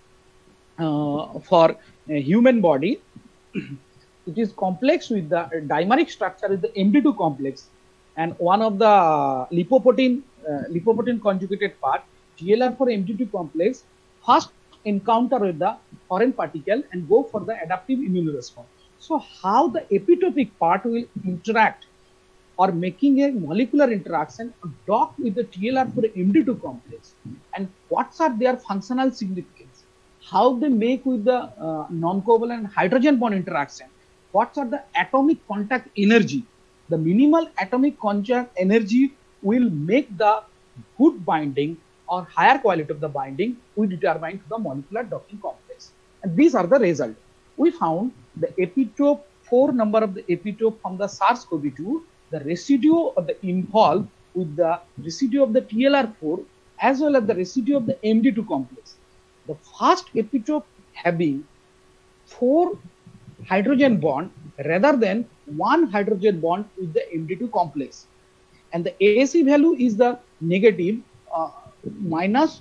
for a human body, it is complex with the dimeric structure is the MD2 complex, and one of the lipoprotein conjugated part, TLR4 MD2 complex, first encounter with the foreign particle and go for the adaptive immune response. So how the epitopic part will interact or making a molecular interaction dock with the TLR4 MD2 complex, and what are their functional significance, how they make with the non-covalent hydrogen bond interaction, what are the atomic contact energy, the minimal atomic contact energy will make the good binding or higher quality of the binding we determine to the molecular docking complex. And these are the results. We found the epitope 4 number of the epitope from the SARS-CoV-2, the residue of the involved with the residue of the TLR4 as well as the residue of the MD2 complex. The first epitope having 4 hydrogen bond rather than 1 hydrogen bond with the MD2 complex. And the ASE value is the negative minus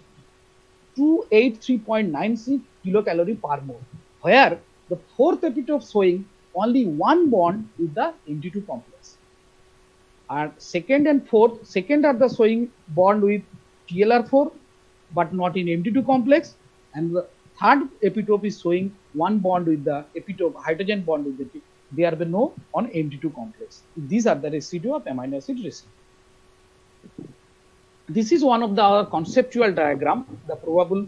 283.96 kilocalorie per mole, where the 4th epitope showing only 1 bond with the MD2 complex. And second and fourth, second are the showing bond with TLR4 but not in MD2 complex, and the third epitope is showing one bond with the epitope, hydrogen bond with the epitope. There will be no on MD2 complex. These are the residue of amino acid residue. This is one of the our conceptual diagram, the probable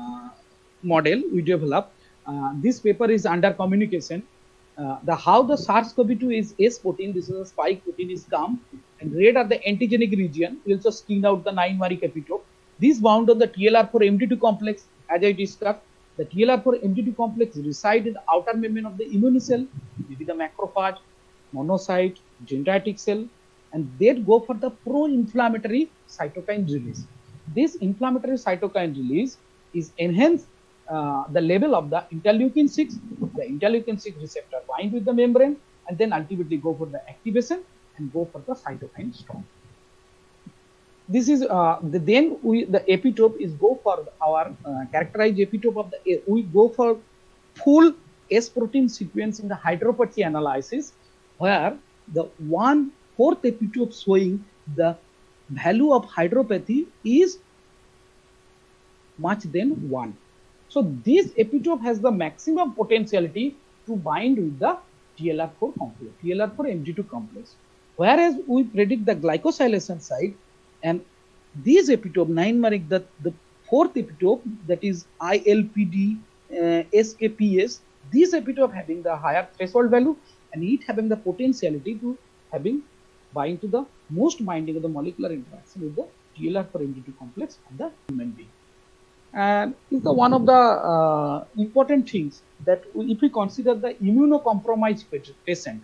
model we developed. This paper is under communication. How the SARS-CoV-2 is S14, this is a spike protein is come, and red are the antigenic region. We also screened out the 9-meric epitope. This bound on the TLR4 MD2 complex, as I discussed. The TLR4 MD2 complex reside in the outer membrane of the immune cell, maybe the macrophage, monocyte, dendritic cell, and they go for the pro-inflammatory cytokine release. This inflammatory cytokine release is enhance the level of the interleukin 6. The interleukin 6 receptor bind with the membrane and then ultimately go for the activation and go for the cytokine storm. This is the epitope is go for our characterized epitope of the we go for full S protein sequence in the hydropathy analysis, where the 1/4 epitope showing the value of hydropathy is much than 1. So this epitope has the maximum potentiality to bind with the TLR4 complex, TLR4 MD2 complex. Whereas we predict the glycosylation site, and this epitope 9-meric, the fourth epitope, that is ILPD SKPS, this epitope having the higher threshold value and it having the potentiality to having bind to the most binding of the molecular interaction with the TLR4 MD2 complex of the human being. And is the one of the important things that if we consider the immunocompromised patient,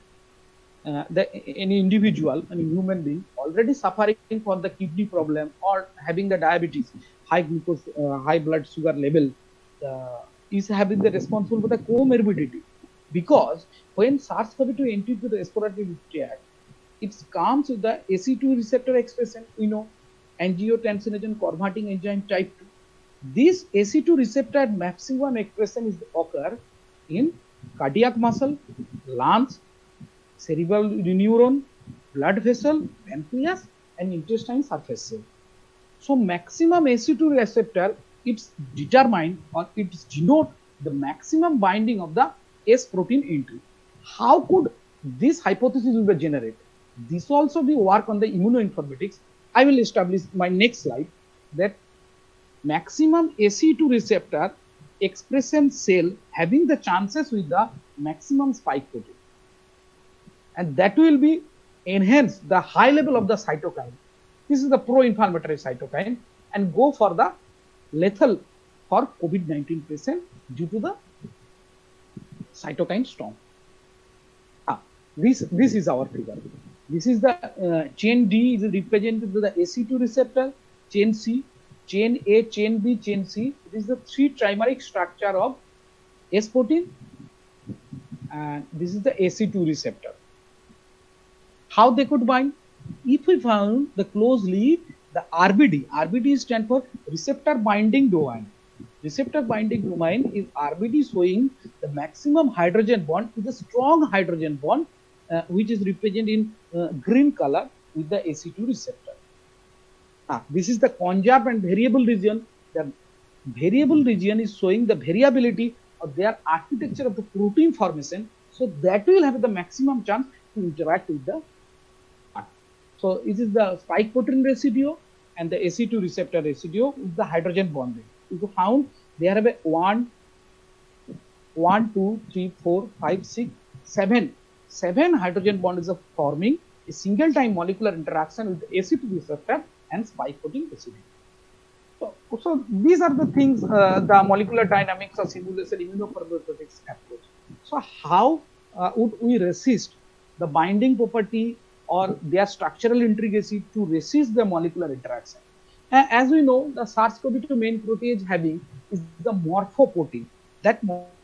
any individual, any human being already suffering for the kidney problem or having the diabetes, high glucose, high blood sugar level, is having the responsible for the comorbidity, because when SARS-CoV-2 enters to the respiratory tract, it comes with the ACE2 receptor expression, we know, angiotensinogen converting enzyme type 2. This ACE2 receptor maximum expression is occur in cardiac muscle, lungs, cerebral neuron, blood vessel, pancreas, and intestine surface cell. So maximum ACE2 receptor, it's determined or it's denote the maximum binding of the S protein entry. How could this hypothesis will be generated? This also be work on the immunoinformatics. I will establish my next slide that maximum ACE2 receptor expression cell having the chances with the maximum spike protein, and that will be enhance the high level of the cytokine. This is the pro-inflammatory cytokine and go for the lethal for COVID-19 patient due to the cytokine storm. This is our figure. This is the chain D is represented to the ACE2 receptor, chain C, chain A, chain B, chain C. It is the 3 trimeric structure of S protein, and this is the ACE2 receptor. How they could bind? If we found the closely the RBD stands for receptor binding domain. Receptor binding domain is RBD showing the maximum hydrogen bond with a strong hydrogen bond, which is represented in green color with the ACE2 receptor. This is the conserved and variable region. The variable region is showing the variability of their architecture of the protein formation, so that will have the maximum chance to interact with the part. So this is the spike protein residue and the ACE2 receptor residue with the hydrogen bonding. If you found there have a 1, 2, 3, 4, 5, 6, 7 hydrogen bonds are forming a single time molecular interaction with the ACE2 receptor and spike protein residue. So these are the things, the molecular dynamics of simulation immunopharmacokinetics approach. So how would we resist the binding property or their structural intricacy to resist the molecular interaction? As we know, the SARS-CoV-2 main protease having is the morphoprotein. That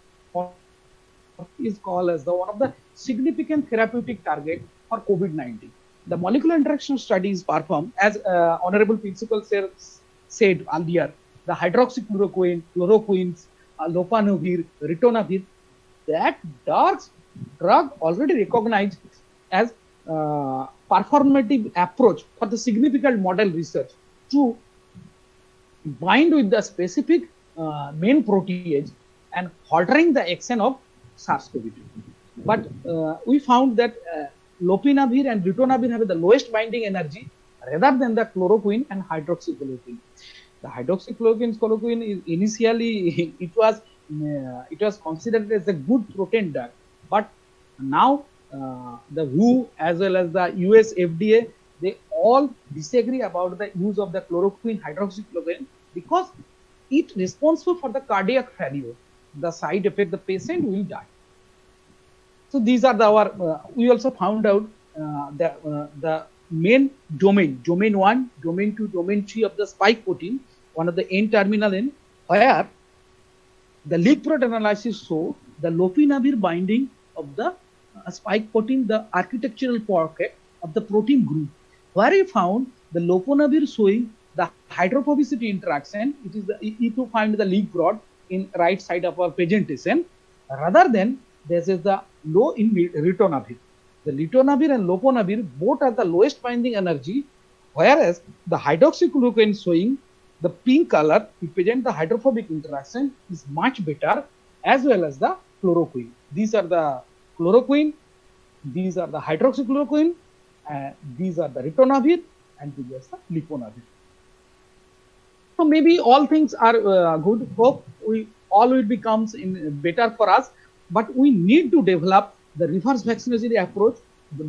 is called as the one of the significant therapeutic target for COVID-19. The molecular interaction study is performed as Honorable Principal said earlier. The hydroxychloroquine, chloroquines, lopanavir, ritonavir, that drug already recognized as performative approach for the significant model research to bind with the specific main protease and altering the action of SARS-CoV-2. But we found that lopinavir and ritonavir have the lowest binding energy rather than the chloroquine and hydroxychloroquine. The hydroxychloroquine is initially it was considered as a good protein drug, but now the WHO as well as the US FDA, they all disagree about the use of the chloroquine, hydroxychloroquine, because it responsible for the cardiac failure. The side effect, the patient will die. So these are our. We also found out the main domain 1, domain 2, domain 3 of the spike protein, one of the N-terminal N, where the leak protein analysis show the lopinavir binding of the spike protein, the architectural pocket of the protein group, where we found the lopinavir showing the hydrophobicity interaction. It is the if you find the leak rod in right side of our presentation, rather than this is the low in ritonavir. The ritonavir and lopinavir both are the lowest binding energy, whereas the hydroxychloroquine showing the pink color represent the hydrophobic interaction is much better, as well as the chloroquine. These are the chloroquine, these are the hydroxychloroquine, and these are the ritonavir, and these are the leponavir. So maybe all things are good. Hope we all will becomes better for us, but we need to develop the reverse vaccinology approach, the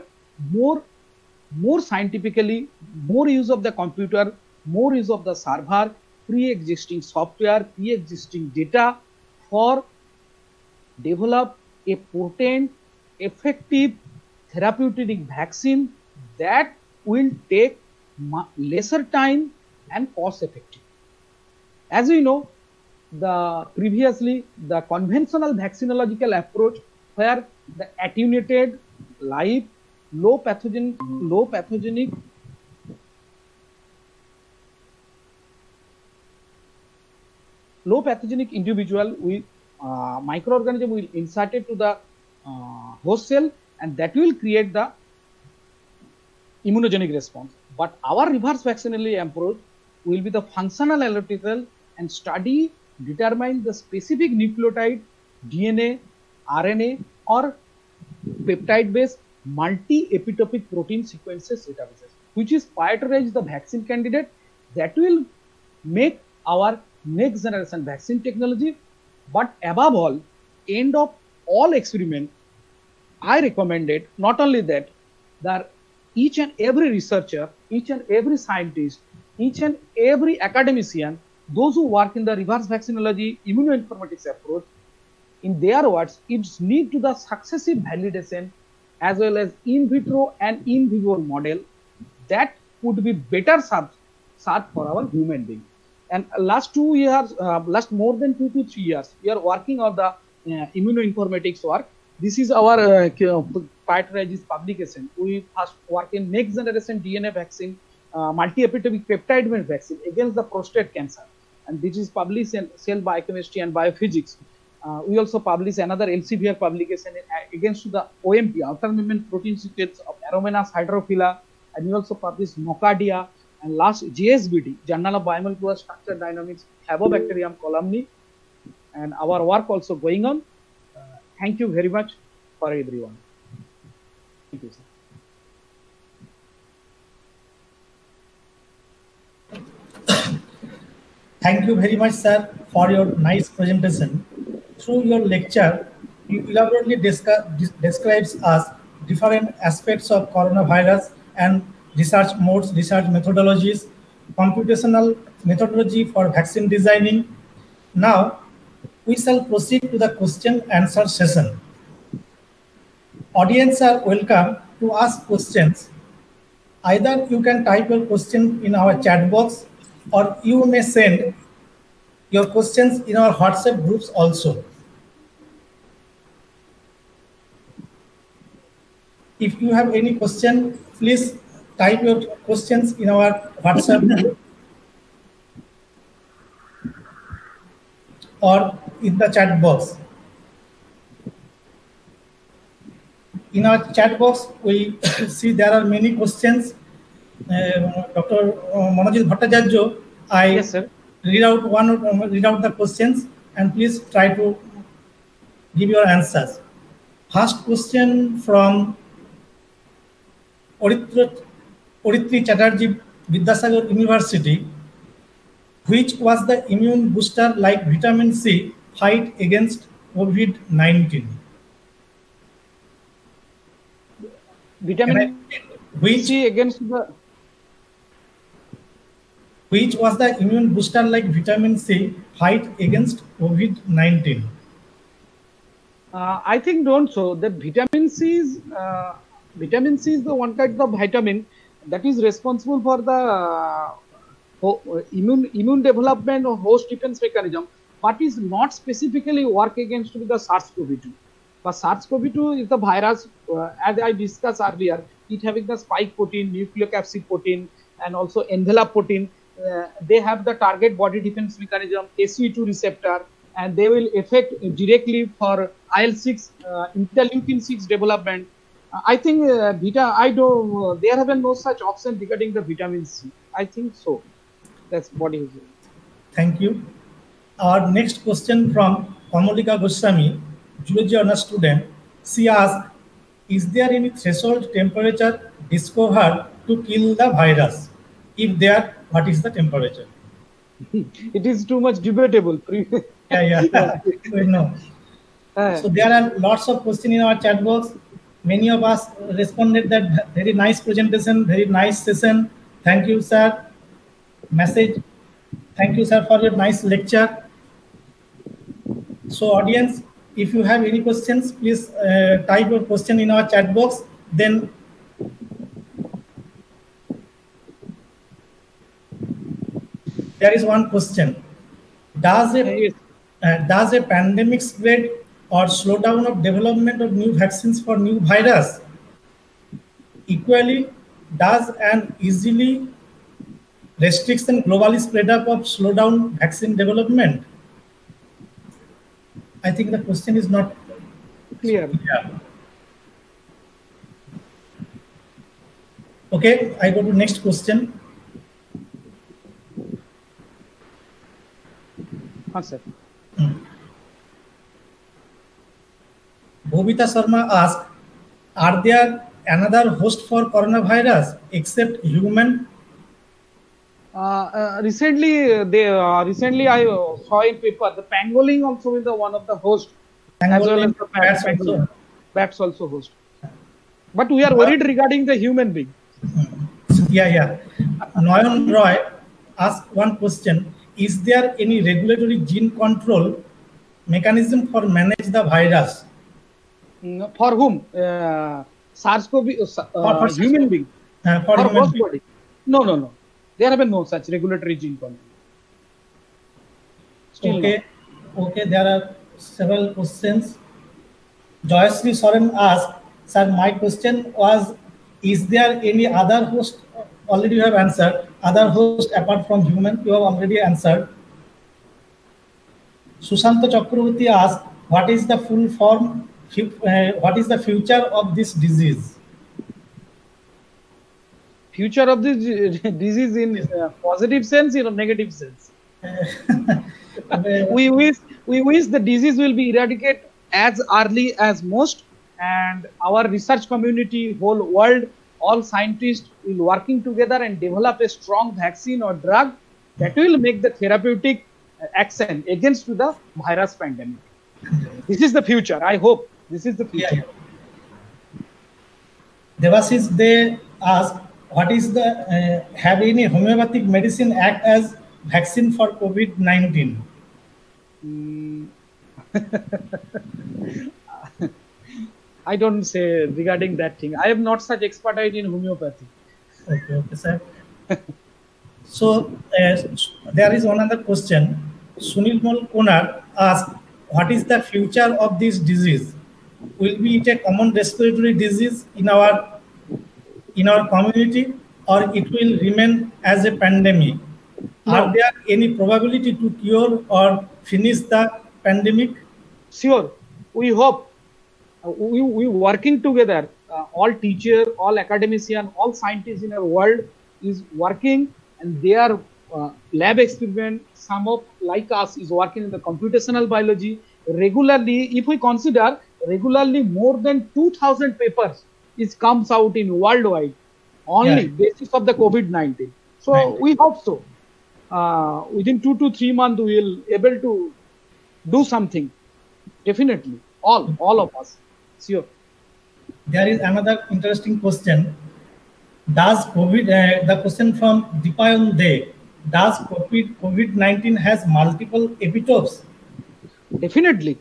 more scientifically, more use of the computer, more use of the server, pre-existing software, pre-existing data for develop a potent, effective therapeutic vaccine that will take lesser time and cost effective. As we know, previously the conventional vaccinological approach, where the attenuated, live, low pathogenic individual with microorganism will inserted to the host cell, and that will create the immunogenic response. But our reverse vaccinology approach will be the functional analytical and study determine the specific nucleotide, DNA, RNA or peptide based multi-epitopic protein sequences databases, which is prioritize the vaccine candidate that will make our next generation vaccine technology. But above all, end of all experiment, I recommended not only that each and every researcher, each and every scientist, each and every academician, those who work in the reverse vaccinology immunoinformatics approach, in their words, it's need to the successive validation as well as in vitro and in vivo model that would be better served for our human being. And last 2 years, last more than 2 to 3 years, we are working on the immunoinformatics work. This is our prioritized publication. We first work in next generation DNA vaccine, multi-epitopic peptide vaccine against the prostate cancer. And this is published in Cell Biochemistry and Biophysics. We also publish another Elsevier publication against the OMP, outer membrane protein sequence of Aromenas hydrophila, and we also publish Nocardia, and last JSBD, Journal of Biomolecular Structure Dynamics, Havobacterium columni, and our work also going on. Thank you very much for everyone. Thank you, sir. Thank you very much, sir, for your nice presentation. Through your lecture, you elaborately describes us different aspects of coronavirus and research modes, research methodologies, computational methodology for vaccine designing. Now, we shall proceed to the question answer session. Audience are welcome to ask questions. Either you can type your question in our chat box, or you may send your questions in our WhatsApp groups also. If you have any question, please type your questions in our WhatsApp group or in the chat box. In our chat box, we see there are many questions. Dr. Manojit Bhattacharya, Yes, sir. read out the questions and please try to give your answers. First question from Oritri Chatterjee, Vidyasagar University. Which was the immune booster like vitamin C fight against COVID-19? Vitamin C against the... Which was the immune booster like vitamin C fight against COVID-19? I think don't so. The vitamin C is the one kind of vitamin that is responsible for the immune development or host defense mechanism, but is not specifically work against the SARS-CoV-2. But SARS-CoV-2 is the virus, as I discussed earlier, it having the spike protein, nucleocapsid protein, and envelope protein. They have the target body defense mechanism, ACE2 receptor, and they will affect directly for IL-6, interleukin-6 development. I think there have been no such option regarding the vitamin C. I think so. That's what is it. Thank you. Our next question from Kamalika Goswami, Geology Honours student. She asked, is there any threshold temperature discovered to kill the virus? If there, what is the temperature? It is too much debatable. Yeah. We know. So there are lots of questions in our chat box. Many of us responded that very nice presentation, very nice session. Thank you, sir. Message. Thank you, sir, for your nice lecture. So audience, if you have any questions, please type your question in our chat box. Then there is one question. Does a pandemic spread or slowdown of development of new vaccines for new virus equally does an easily restriction globally spread up of slowdown vaccine development? I think the question is not clear. Yeah. Okay, I go to next question. Sir. Bobita Sharma asked, are there another host for coronavirus except human? Recently I saw in paper the pangolin also is the one of the host, as well as the bats also host. But we are worried regarding the human being. Yeah. Noyan Roy asked one question. Is there any regulatory gene control mechanism for manage the virus? For whom? SARS-CoV, for human being? For human being. Body? No. There have been no such regulatory gene control. Okay, there are several questions. Joyashree Soren asked, sir, my question was, is there any other host? Already you have answered. Other host apart from human, you have already answered. Sushanta Chakraborty asked, what is the full form? What is the future of this disease? Future of this disease in positive sense, in a negative sense. We wish the disease will be eradicated as early as most, and our research community, whole world, all scientists will working together and develop a strong vaccine or drug that will make the therapeutic action against the virus pandemic. This is the future. I hope this is the future. Devashish, they ask, what is the have any homeopathic medicine act as vaccine for COVID-19? I don't say regarding that thing. I have not such expertise in homeopathy. Okay, sir. So there is one other question. Sunil Mal Konar asked, what is the future of this disease? Will be it a common respiratory disease in our community, or it will remain as a pandemic? No. Are there any probability to cure or finish the pandemic? Sure. We hope. We working together. All teachers, all academicians, all scientists in our world is working, and they are lab experiment. Some of like us is working in the computational biology. Regularly, if we consider regularly, more than 2,000 papers comes out in worldwide only basis of the COVID-19. So we hope so. Within 2 to 3 months, we will able to do something. Definitely, all of us. Sure. There is another interesting question. Does the question from Dipayan De, does COVID-19 has multiple epitopes? Definitely,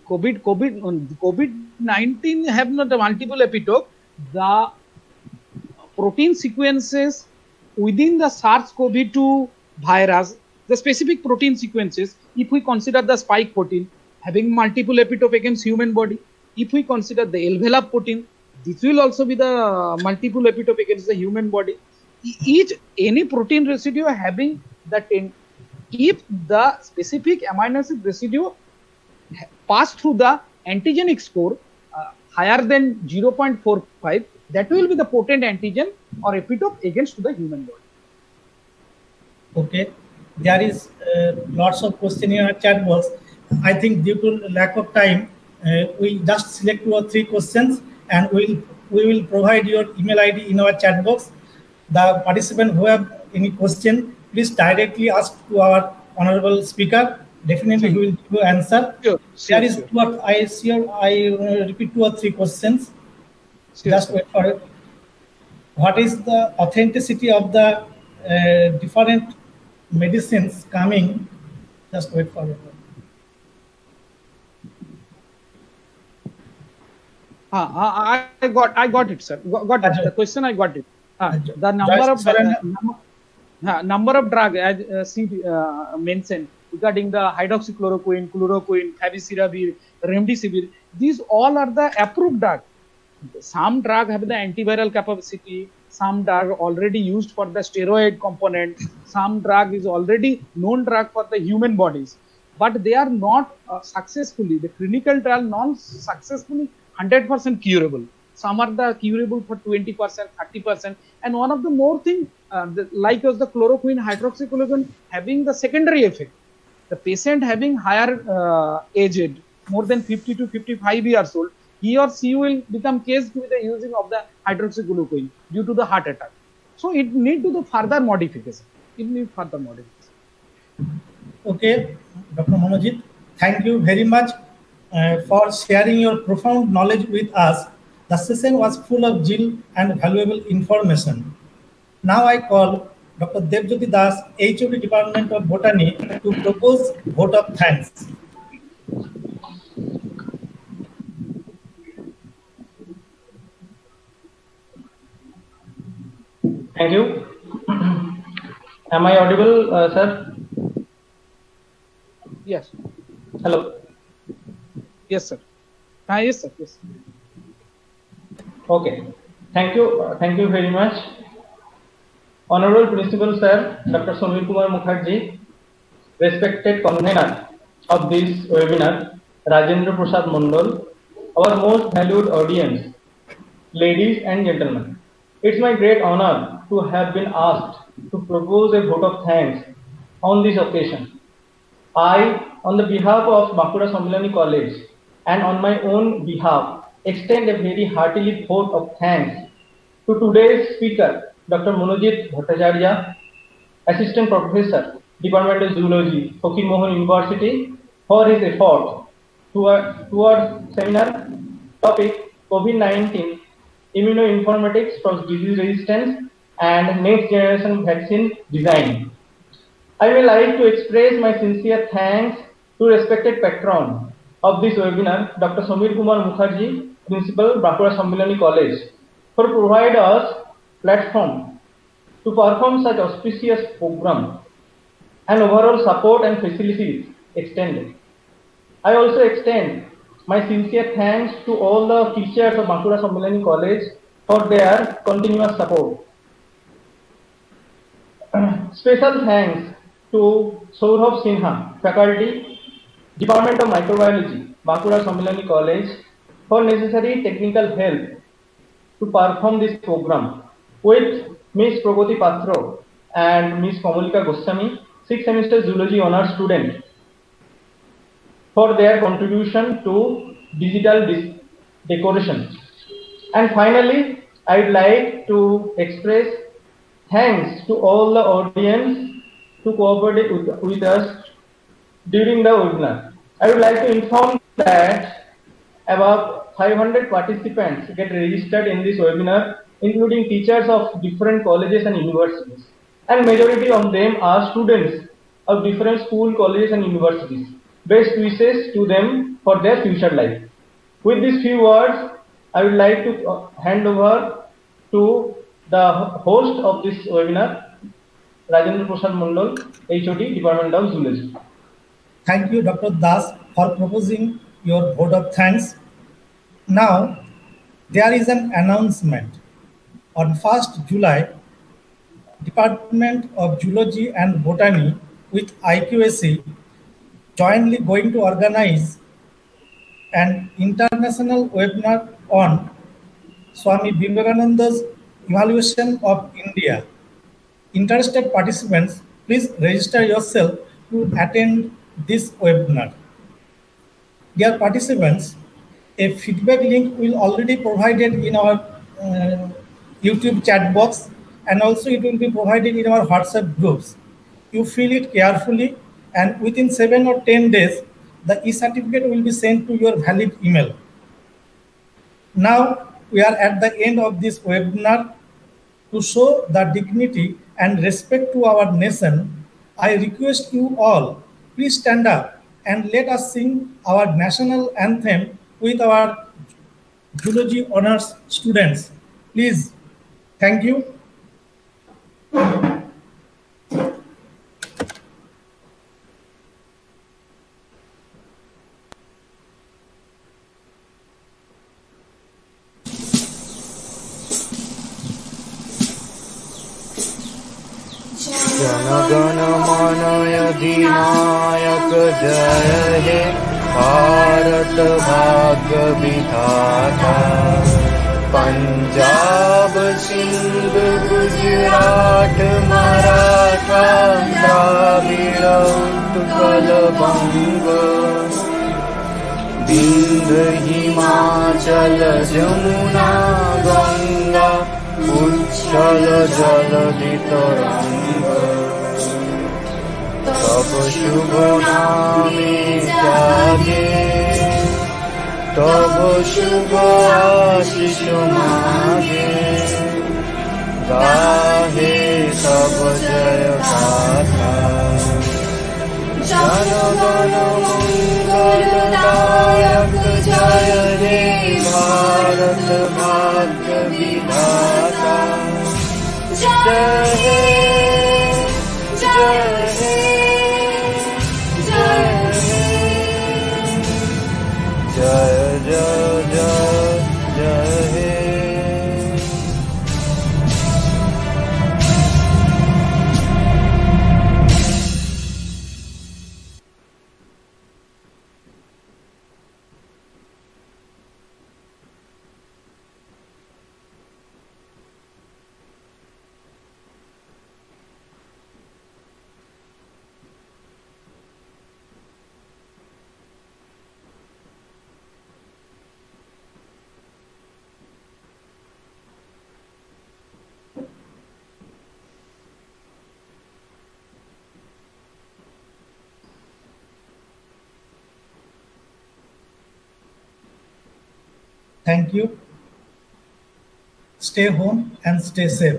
COVID-19 have not a multiple epitope. The protein sequences within the SARS-CoV-2 virus, the specific protein sequences, if we consider the spike protein having multiple epitope against human body, if we consider the envelope protein, this will also be the multiple epitope against the human body. Any protein residue having that, if the specific amino acid residue pass through the antigenic score higher than 0.45, that will be the potent antigen or epitope against the human body. Okay, there is lots of questions in our chat box. I think due to lack of time, we just select 2 or 3 questions, and we will provide your email ID in our chat box. The participant who have any question, please directly ask to our honorable speaker. Definitely, he will give you answer. Sure. There is I repeat 2 or 3 questions. Just wait for it. What is the authenticity of the different medicines coming? Just wait for it. I got it, sir. Got it. The question, I got it. The number of drug, as mentioned, regarding the hydroxychloroquine, chloroquine, favipiravir, remdesivir, these all are the approved drug. Some drug have the antiviral capacity, some drug already used for the steroid component, some drug is already known drug for the human bodies, but they are not successfully, the clinical trial non-successfully 100% curable. Some are the curable for 20%, 30%, and one of the more thing, like as the chloroquine, hydroxychloroquine having the secondary effect. The patient having higher aged, more than 50 to 55 years old, he or she will become cased with the using of the hydroxychloroquine due to the heart attack. So it need to the further modification. Okay, Dr. Monojit, thank you very much for sharing your profound knowledge with us. The session was full of zeal and valuable information. Now I call Dr. Debjyoti Das, HOD Department of Botany, to propose vote of thanks. Thank you. Am I audible, sir? Yes. Hello. Yes, sir. Yes, sir. Yes. Okay. Thank you. Thank you very much. Honorable Principal Sir, Dr. Samir Kumar Mukherjee, respected convener of this webinar, Rajendra Prasad Mondal, our most valued audience, ladies and gentlemen. It's my great honor to have been asked to propose a vote of thanks on this occasion. I, on the behalf of Bankura Sammelani College and on my own behalf, extend a very hearty vote of thanks to today's speaker, Dr. Monojit Bhattacharya, Assistant Professor, Department of Zoology, Fakir Mohan University, for his effort towards seminar topic COVID-19, Immunoinformatics for Disease Resistance and Next Generation Vaccine Design. I would like to express my sincere thanks to respected patron of this webinar, Dr. Samir Kumar Mukherjee, Principal, Bankura Sammelani College, for providing us platform to perform such auspicious program and overall support and facilities extended. I also extend my sincere thanks to all the teachers of Bankura Sammelani College for their continuous support. Special thanks to Saurabh Sinha, Faculty, Department of Microbiology, Bankura Sammelani College, for necessary technical help to perform this program with Ms. Pragati Patro and Ms. Kamalika Goswami 6th semester zoology honors student for their contribution to digital decoration. And finally, I'd like to express thanks to all the audience to cooperate with us during the webinar. I would like to inform that about 500 participants get registered in this webinar, including teachers of different colleges and universities. And majority of them are students of different school, colleges and universities. Best wishes to them for their future life. With these few words, I would like to hand over to the host of this webinar, Rajendra Prasad Mondal, HOD, Department of Zoology. Thank you, Dr. Das, for proposing your vote of thanks. Now, there is an announcement. On 1st July, Department of Zoology and Botany with IQAC jointly going to organize an international webinar on Swami Vivekananda's evaluation of India. Interested participants, please register yourself to attend this webinar. Dear participants, a feedback link will already provided in our YouTube chat box, and also it will be provided in our WhatsApp groups. You fill it carefully, and within 7 or 10 days, the e-certificate will be sent to your valid email. Now, we are at the end of this webinar. To show the dignity and respect to our nation, I request you all, please stand up and let us sing our national anthem with our Zoology Honors students. Please. Thank you. जनगण मन अधिनायक जय हे भारत भाग्य विधाता पंजाब सिंध गुजरात मराठा द्राविड़ उत्कल बंग विंध्य हिमाचल जमुना गंगा उच्छल जलधि तरंग तब शुभ नामे जागे तब शुभ आशीष मागे गाहे तब जय गाथा जनगण मंगलदायक जय हे भारत भाग्य विधाता जय हे जय हे जय हे जय जय जय जय हे Thank you. Stay home and stay safe.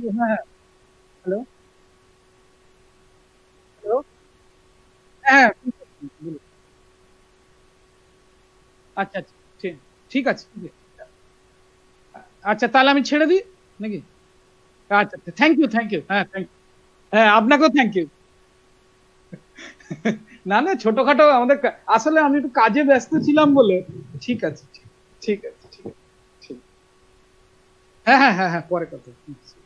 হ্যাঁ, হ্যালো হ্যালো, হ্যাঁ, বলুন। আচ্ছা আচ্ছা, ঠিক ঠিক আছে, আচ্ছা তাহলে আমি ছেড়ে দিই নাকি? আচ্ছা, থ্যাংক ইউ, থ্যাংক ইউ, হ্যাঁ থ্যাংক ইউ, হ্যাঁ আপনাকেও থ্যাংক ইউ। না না, ছোটখাটো আমাদের আসলে আমি একটু কাজে ব্যস্ত ছিলাম বলে। ঠিক আছে, ঠিক আছে, ঠিক আছে, ঠিক আছে, হ্যাঁ হ্যাঁ হ্যাঁ হ্যাঁ, পরে কথা।